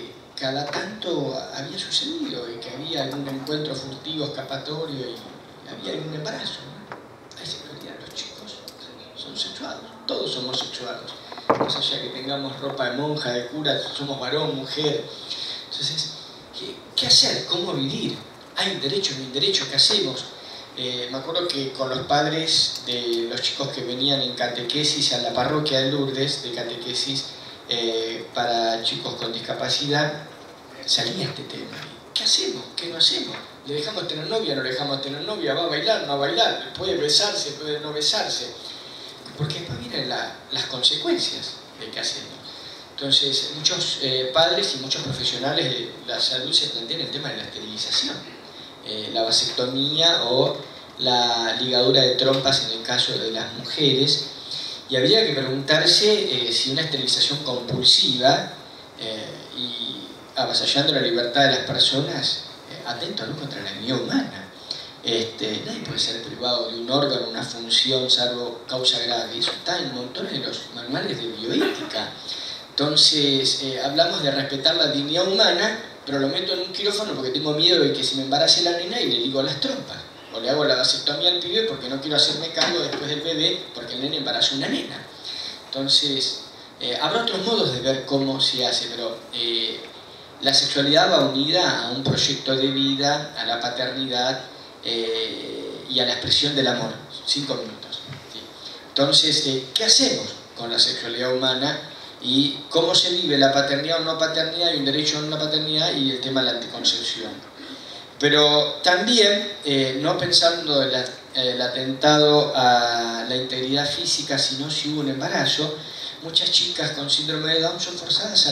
cada tanto había sucedido y que había algún encuentro furtivo, escapatorio y había algún embarazo, ¿no? Hay sexualidad, los chicos son sexuados, todos somos sexuados, más allá que tengamos ropa de monja, de cura, somos varón, mujer. Entonces, ¿qué hacer? ¿Cómo vivir? ¿Hay un derecho, no hay un derecho? ¿Qué hacemos? Me acuerdo que con los padres de los chicos que venían en catequesis a la parroquia de Lourdes, de catequesis para chicos con discapacidad, salía este tema. ¿Qué hacemos? ¿Qué no hacemos? ¿Le dejamos tener novia? ¿No le dejamos tener novia? ¿Va a bailar? ¿No va a bailar? ¿Puede besarse? ¿Puede no besarse? Porque después vienen las consecuencias de qué hacemos. Entonces, muchos padres y muchos profesionales de la salud se plantean el tema de la esterilización, la vasectomía o la ligadura de trompas en el caso de las mujeres, y habría que preguntarse si una esterilización compulsiva y avasallando la libertad de las personas atenta no contra la dignidad humana. Nadie puede ser privado de un órgano, una función, salvo causa grave. Eso está en montones de los manuales de bioética. Entonces, hablamos de respetar la dignidad humana, pero lo meto en un quirófano porque tengo miedo de que se me embarace la nena y le ligo las trompas. O le hago la vasectomía al pibe porque no quiero hacerme cargo después del bebé porque el nene embaraza una nena. Entonces, habrá otros modos de ver cómo se hace, pero la sexualidad va unida a un proyecto de vida, a la paternidad y a la expresión del amor. 5 minutos. ¿Sí? Entonces, ¿qué hacemos con la sexualidad humana? Y cómo se vive la paternidad o no paternidad, y un derecho a una paternidad y el tema de la anticoncepción. Pero también, no pensando el atentado a la integridad física, sino si hubo un embarazo, muchas chicas con síndrome de Down son forzadas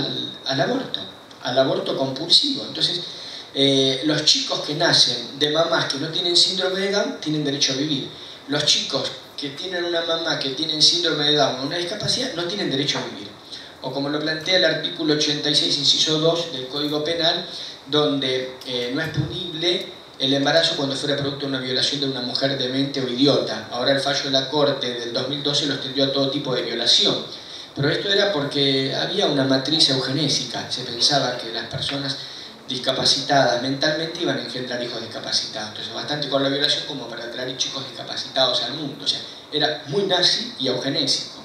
al aborto compulsivo. Entonces, los chicos que nacen de mamás que no tienen síndrome de Down tienen derecho a vivir. Los chicos que tienen una mamá que tienen síndrome de Down o una discapacidad no tienen derecho a vivir. O como lo plantea el artículo 86, inciso 2 del Código Penal, donde no es punible el embarazo cuando fuera producto de una violación de una mujer demente o idiota. Ahora el fallo de la Corte del 2012 lo extendió a todo tipo de violación. Pero esto era porque había una matriz eugenésica. Se pensaba que las personas discapacitadas mentalmente iban a engendrar hijos discapacitados. Entonces bastante con la violación como para traer chicos discapacitados al mundo. O sea, era muy nazi y eugenésico.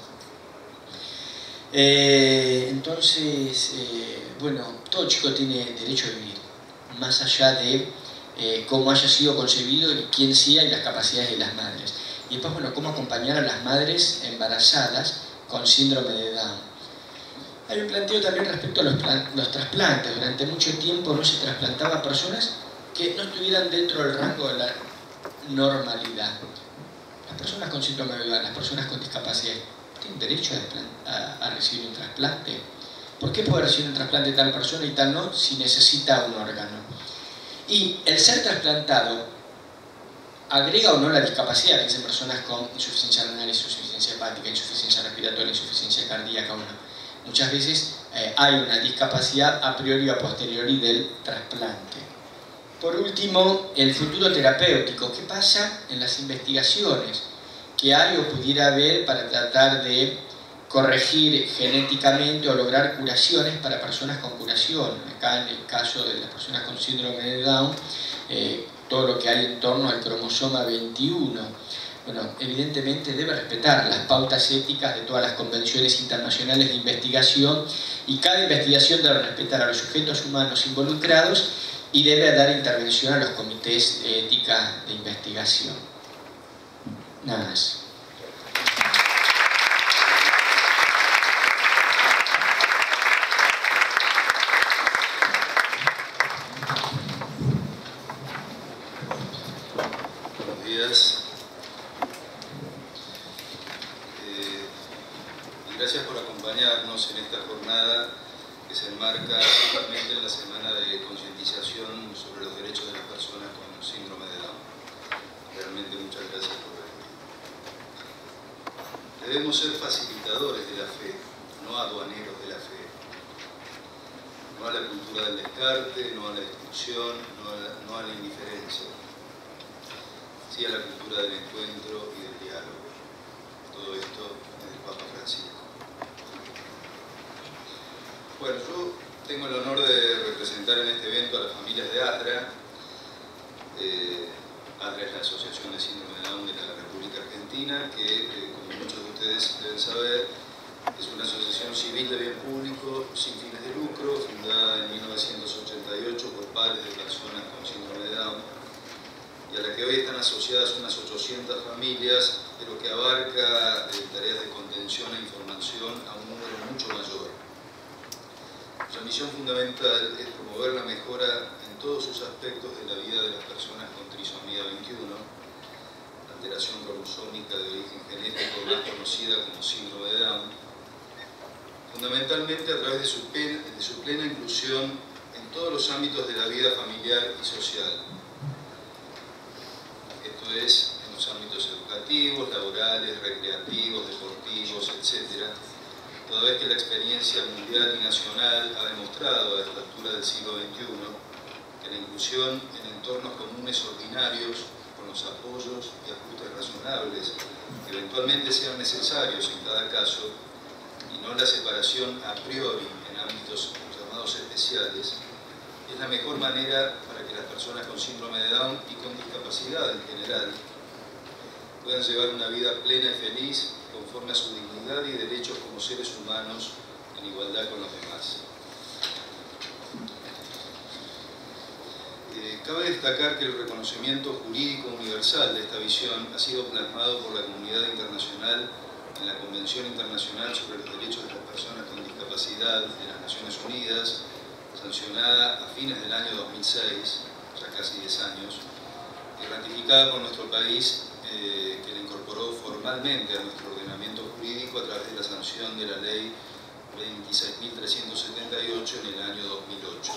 Entonces, bueno, todo chico tiene derecho a vivir, más allá de cómo haya sido concebido y quién sea y las capacidades de las madres. Y después, bueno, cómo acompañar a las madres embarazadas con síndrome de Down. Hay un planteo también respecto a los trasplantes. Durante mucho tiempo no se trasplantaba a personas que no estuvieran dentro del rango de la normalidad. Las personas con síndrome de Down, las personas con discapacidad, ¿tienen derecho a recibir un trasplante? ¿Por qué puede recibir un trasplante tal persona y tal no si necesita un órgano? Y el ser trasplantado agrega o no la discapacidad, que dicen personas con insuficiencia renal, insuficiencia hepática, insuficiencia respiratoria, insuficiencia cardíaca o no. Muchas veces hay una discapacidad a priori o a posteriori del trasplante. Por último, el futuro terapéutico. ¿Qué pasa en las investigaciones que hay o pudiera haber para tratar de corregir genéticamente o lograr curaciones para personas con curación? Acá en el caso de las personas con síndrome de Down, todo lo que hay en torno al cromosoma 21. Bueno, evidentemente debe respetar las pautas éticas de todas las convenciones internacionales de investigación, y cada investigación debe respetar a los sujetos humanos involucrados y debe dar intervención a los comités de ética de investigación. Nada más. Buenos días. Gracias por acompañarnos en esta jornada que se enmarca justamente en la semana de concientización sobre los derechos de las personas con síndrome de Down. Realmente muchas gracias por venir. Debemos ser facilitadores de la fe, no aduaneros de la fe. No a la cultura del descarte, no a la exclusión, no a la indiferencia. Sí a la cultura del encuentro y del diálogo. Todo esto es del Papa Francisco. Bueno, yo Tengo el honor de representar en este evento a las familias de ATRA. ATRA es la Asociación de Síndrome de Down de la República Argentina, que, como muchos de ustedes deben saber, es una asociación civil de bien público sin fines de lucro, fundada en 1988 por padres de personas con síndrome de Down, y a la que hoy están asociadas unas 800 familias, pero que abarca tareas de contención e información a un número mucho mayor. Nuestra misión fundamental es promover la mejora en todos sus aspectos de la vida de las personas con trisomía 21, alteración cromosómica de origen genético más conocida como síndrome de Down, fundamentalmente a través de su plena inclusión en todos los ámbitos de la vida familiar y social. Esto es, en los ámbitos educativos, laborales, recreativos, deportivos, etc., toda vez que la experiencia mundial y nacional ha demostrado a esta altura del siglo XXI que la inclusión en entornos comunes ordinarios, con los apoyos y ajustes razonables que eventualmente sean necesarios en cada caso, y no la separación a priori en ámbitos llamados especiales, es la mejor manera para que las personas con síndrome de Down y con discapacidad en general puedan llevar una vida plena y feliz conforme a su dignidad y derechos como seres humanos en igualdad con los demás. Cabe destacar que el reconocimiento jurídico universal de esta visión ha sido plasmado por la comunidad internacional en la Convención Internacional sobre los Derechos de las Personas con Discapacidad de las Naciones Unidas, sancionada a fines del año 2006, ya casi 10 años, y ratificada por nuestro país, que la incorporó formalmente a nuestro ordenamiento jurídico a través de la sanción de la Ley 26.378 en el año 2008.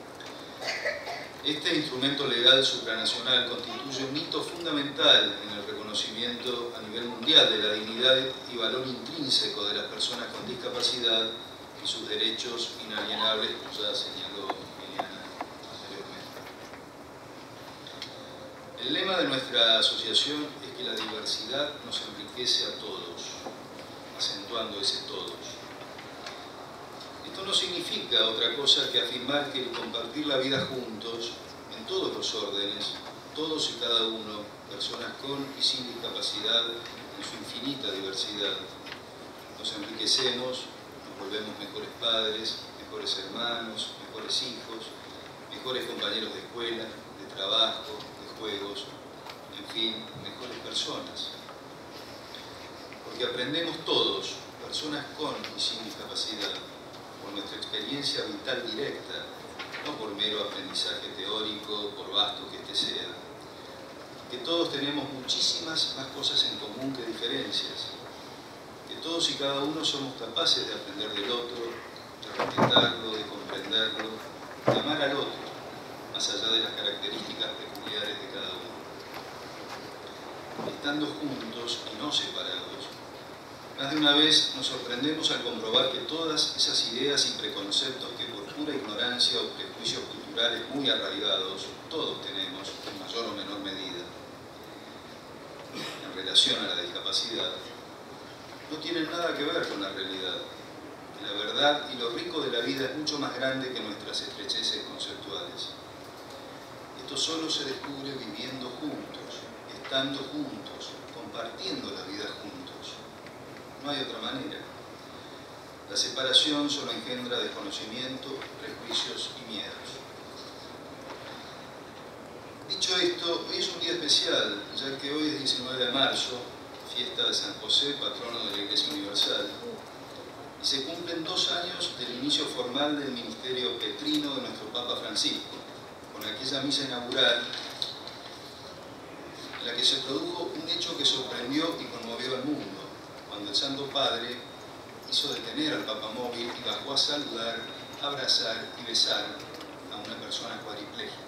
Este instrumento legal supranacional constituye un hito fundamental en el reconocimiento a nivel mundial de la dignidad y valor intrínseco de las personas con discapacidad y sus derechos inalienables, como ya señaló Liliana anteriormente. El lema de nuestra asociación es que la diversidad nos enriquece a todos, acentuando ese todos. Esto no significa otra cosa que afirmar que el compartir la vida juntos, en todos los órdenes, todos y cada uno, personas con y sin discapacidad, en su infinita diversidad, nos enriquecemos, nos volvemos mejores padres, mejores hermanos, mejores hijos, mejores compañeros de escuela, de trabajo, de juegos, en fin, mejores personas. Porque aprendemos todos, personas con y sin discapacidad, por nuestra experiencia vital directa, no por mero aprendizaje teórico, por vasto que este sea, que todos tenemos muchísimas más cosas en común que diferencias, que todos y cada uno somos capaces de aprender del otro, de respetarlo, de comprenderlo, de amar al otro, más allá de las características peculiares de cada uno. Estando juntos y no separados, más de una vez nos sorprendemos al comprobar que todas esas ideas y preconceptos que por pura ignorancia o prejuicios culturales muy arraigados todos tenemos, en mayor o menor medida, en relación a la discapacidad, no tienen nada que ver con la realidad. La verdad y lo rico de la vida es mucho más grande que nuestras estrecheces conceptuales. Esto solo se descubre viviendo juntos, estando juntos, compartiendo la vida juntos. No hay otra manera. La separación solo engendra desconocimiento, prejuicios y miedos. Dicho esto, hoy es un día especial, ya que hoy es 19 de marzo, fiesta de San José, patrono de la Iglesia Universal, y se cumplen 2 años del inicio formal del ministerio petrino de nuestro Papa Francisco, con aquella misa inaugural en la que se produjo un hecho que sorprendió y conmovió al mundo, cuando el Santo Padre hizo detener al papamóvil y bajó a saludar, abrazar y besar a una persona cuadriplégica.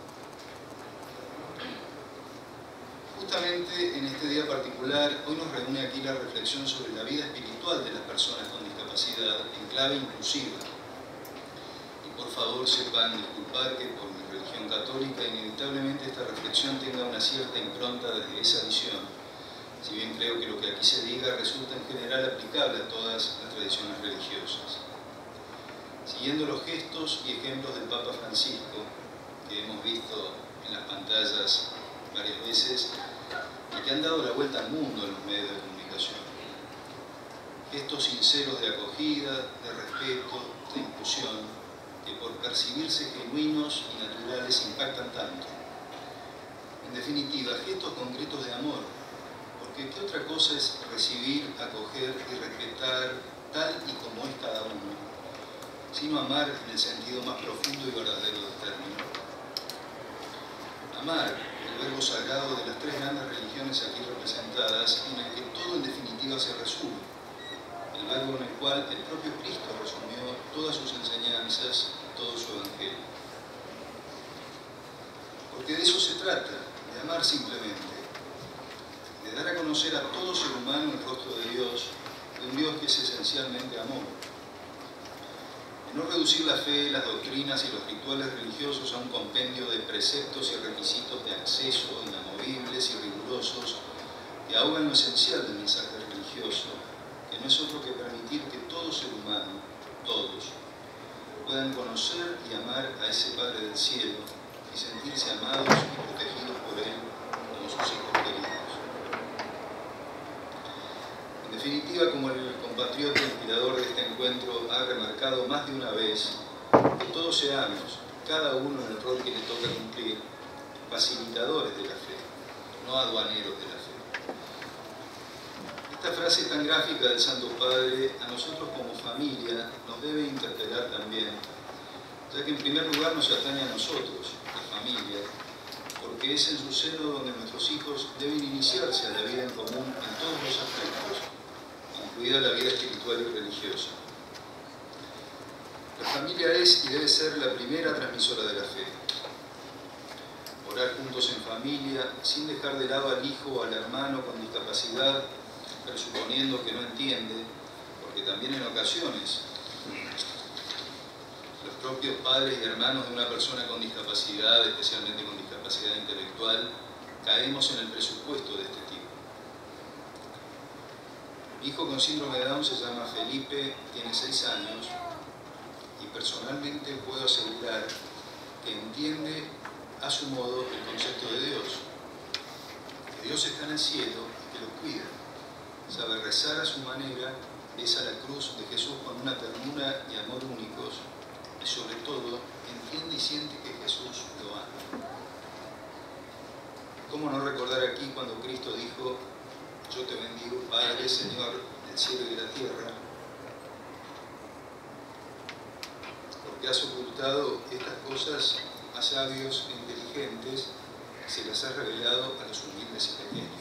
Justamente en este día particular, hoy nos reúne aquí la reflexión sobre la vida espiritual de las personas con discapacidad en clave inclusiva. Y por favor sepan disculpar que por mi religión católica inevitablemente esta reflexión tenga una cierta impronta desde esa visión, si bien creo que lo que aquí se diga resulta en general aplicable a todas las tradiciones religiosas. siguiendo los gestos y ejemplos del Papa Francisco, que hemos visto en las pantallas varias veces, y que han dado la vuelta al mundo en los medios de comunicación. Gestos sinceros de acogida, de respeto, de inclusión, que por percibirse genuinos y naturales impactan tanto. En definitiva, gestos concretos de amor, porque ¿qué otra cosa es recibir, acoger y respetar tal y como es cada uno, sino amar en el sentido más profundo y verdadero del término? Amar, el verbo sagrado de las tres grandes religiones aquí representadas, en el que todo en definitiva se resume, el verbo en el cual el propio Cristo resumió todas sus enseñanzas, todo su evangelio. Porque de eso se trata, de amar simplemente, de dar a conocer a todo ser humano el rostro de Dios, de un Dios que es esencialmente amor. De no reducir la fe, las doctrinas y los rituales religiosos a un compendio de preceptos y requisitos de acceso inamovibles y rigurosos que ahogan lo esencial del mensaje religioso, que no es otro que permitir que todo ser humano, todos, puedan conocer y amar a ese Padre del cielo y sentirse amados y protegidos por Él como sus hijos queridos. En definitiva, como el compatriota inspirador de este encuentro ha remarcado más de una vez, que todos seamos, cada uno en el rol que le toca cumplir, facilitadores de la fe, no aduaneros de la fe. Esta frase tan gráfica del Santo Padre a nosotros como familia nos debe interpelar también, ya que en primer lugar nos atañe a nosotros, la familia, porque es en su seno donde nuestros hijos deben iniciarse a la vida en común en todos los aspectos, incluida la vida espiritual y religiosa. La familia es y debe ser la primera transmisora de la fe. Orar juntos en familia, sin dejar de lado al hijo o al hermano con discapacidad, presuponiendo que no entiende, porque también en ocasiones los propios padres y hermanos de una persona con discapacidad, especialmente con discapacidad intelectual, caemos en el presupuesto de este tipo. Mi hijo con síndrome de Down se llama Felipe, tiene 6 años y personalmente puedo asegurar que entiende a su modo el concepto de Dios. Que Dios está en el cielo y que lo cuida. Sabe rezar a su manera, besa la cruz de Jesús con una ternura y amor únicos y sobre todo entiende y siente que Jesús lo ama. ¿Cómo no recordar aquí cuando Cristo dijo: yo te bendigo, Padre, Señor del cielo y de la tierra, porque has ocultado estas cosas a sabios e inteligentes y se las has revelado a los humildes y pequeños?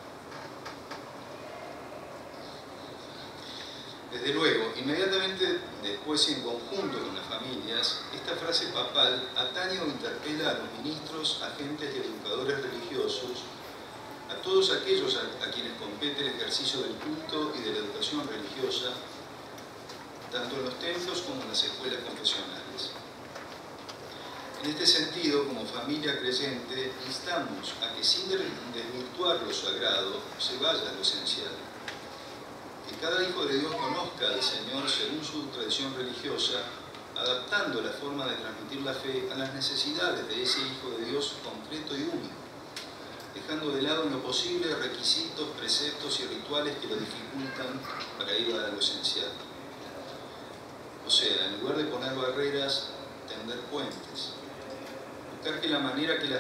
Desde luego, inmediatamente después y en conjunto con las familias, esta frase papal atañe o interpela a los ministros, agentes y educadores religiosos, a todos aquellos a quienes compete el ejercicio del culto y de la educación religiosa, tanto en los templos como en las escuelas confesionales. En este sentido, como familia creyente, instamos a que sin desvirtuar lo sagrado, se vaya a lo esencial. Que cada hijo de Dios conozca al Señor según su tradición religiosa, adaptando la forma de transmitir la fe a las necesidades de ese hijo de Dios concreto y único, dejando de lado en lo posible requisitos, preceptos y rituales que lo dificultan para ir a lo esencial. O sea, en lugar de poner barreras, tender puentes. Buscar la manera que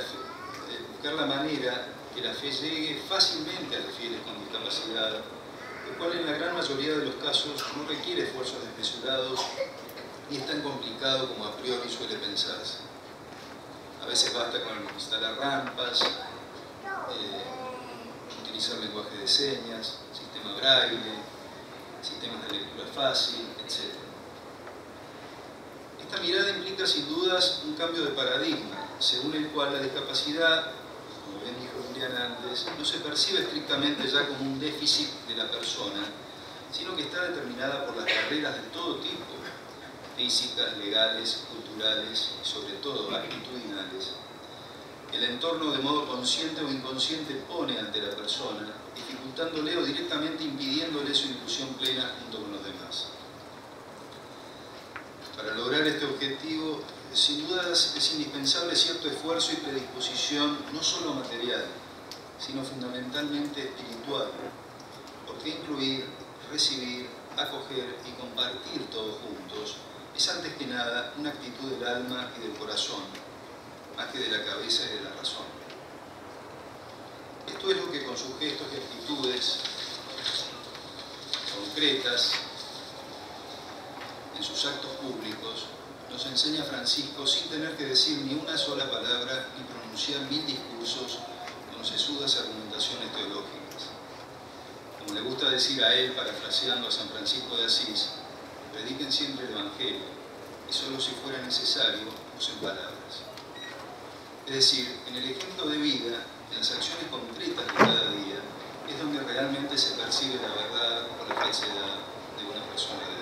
la fe llegue fácilmente a los fieles con discapacidad, lo cual en la gran mayoría de los casos no requiere esfuerzos desmesurados ni es tan complicado como a priori suele pensarse. A veces basta con instalar rampas, utilizar lenguaje de señas, sistema braille, sistemas de lectura fácil, etc. Esta mirada implica sin dudas un cambio de paradigma, según el cual la discapacidad, como bien dijo Julián antes, no se percibe estrictamente ya como un déficit de la persona, sino que está determinada por las barreras de todo tipo, físicas, legales, culturales y sobre todo actitudinales. El entorno de modo consciente o inconsciente pone ante la persona, dificultándole o directamente impidiéndole su inclusión plena junto con los demás. Para Para lograr este objetivo, sin dudas es indispensable cierto esfuerzo y predisposición, no solo material, sino fundamentalmente espiritual, porque incluir, recibir, acoger y compartir todos juntos es antes que nada una actitud del alma y del corazón, más que de la cabeza y de la razón. Esto es lo que con sus gestos y actitudes concretas, en sus actos públicos, nos enseña Francisco sin tener que decir ni una sola palabra ni pronunciar 1000 discursos con sesudas argumentaciones teológicas. Como le gusta decir a él, parafraseando a San Francisco de Asís, prediquen siempre el Evangelio y solo si fuera necesario usen palabras. Es decir, en el ejemplo de vida, en las acciones concretas de cada día, es donde realmente se percibe la verdad o la falsedad de una persona de Dios.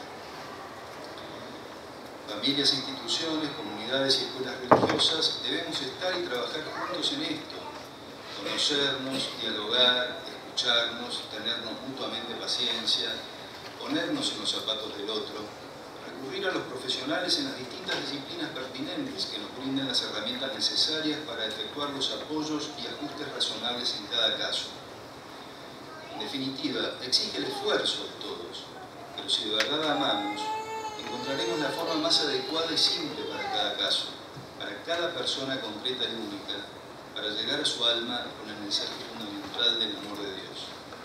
Familias e instituciones, comunidades y escuelas religiosas debemos estar y trabajar juntos en esto, conocernos, dialogar, escucharnos, tenernos mutuamente paciencia, ponernos en los zapatos del otro, recurrir a los profesionales en las distintas disciplinas pertinentes que nos brinden las herramientas necesarias para efectuar los apoyos y ajustes razonables en cada caso. En definitiva, exige el esfuerzo de todos, pero si de verdad amamos, encontraremos la forma más adecuada y simple para cada caso, para cada persona concreta y única, para llegar a su alma con el mensaje fundamental del amor de Dios.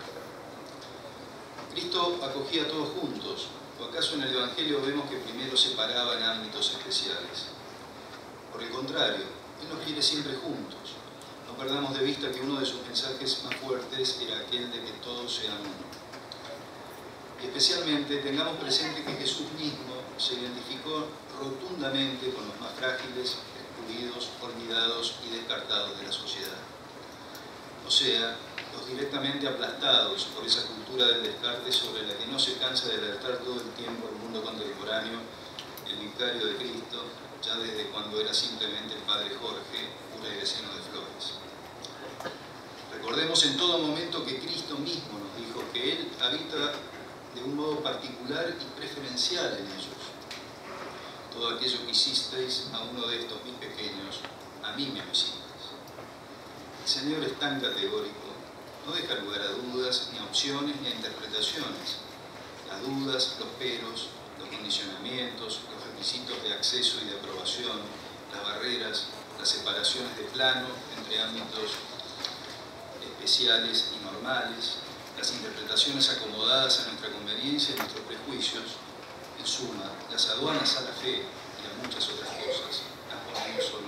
Cristo acogía a todos juntos, ¿o acaso en el Evangelio vemos que primero separaba en ámbitos especiales? Por el contrario, Él nos quiere siempre juntos. No perdamos de vista que uno de sus mensajes más fuertes era aquel de que todos sean uno. Y especialmente tengamos presente que Jesús mismo se identificó rotundamente con los más frágiles, excluidos, olvidados y descartados de la sociedad. O sea, los directamente aplastados por esa cultura del descarte sobre la que no se cansa de alertar todo el tiempo el mundo contemporáneo, el vicario de Cristo, ya desde cuando era simplemente el padre Jorge, cura y vecino de Flores. Recordemos en todo momento que Cristo mismo nos dijo que Él habita de un modo particular y preferencial en ellos. Todo aquello que hicisteis a uno de estos mis pequeños, a mí me lo hicisteis. El Señor es tan categórico, no deja lugar a dudas, ni a opciones, ni a interpretaciones. Las dudas, los peros, los condicionamientos, los requisitos de acceso y de aprobación, las barreras, las separaciones de plano entre ámbitos especiales y normales, las interpretaciones acomodadas a nuestra conveniencia y nuestros prejuicios, en suma, las aduanas a la fe y a muchas otras cosas, las ponemos sobre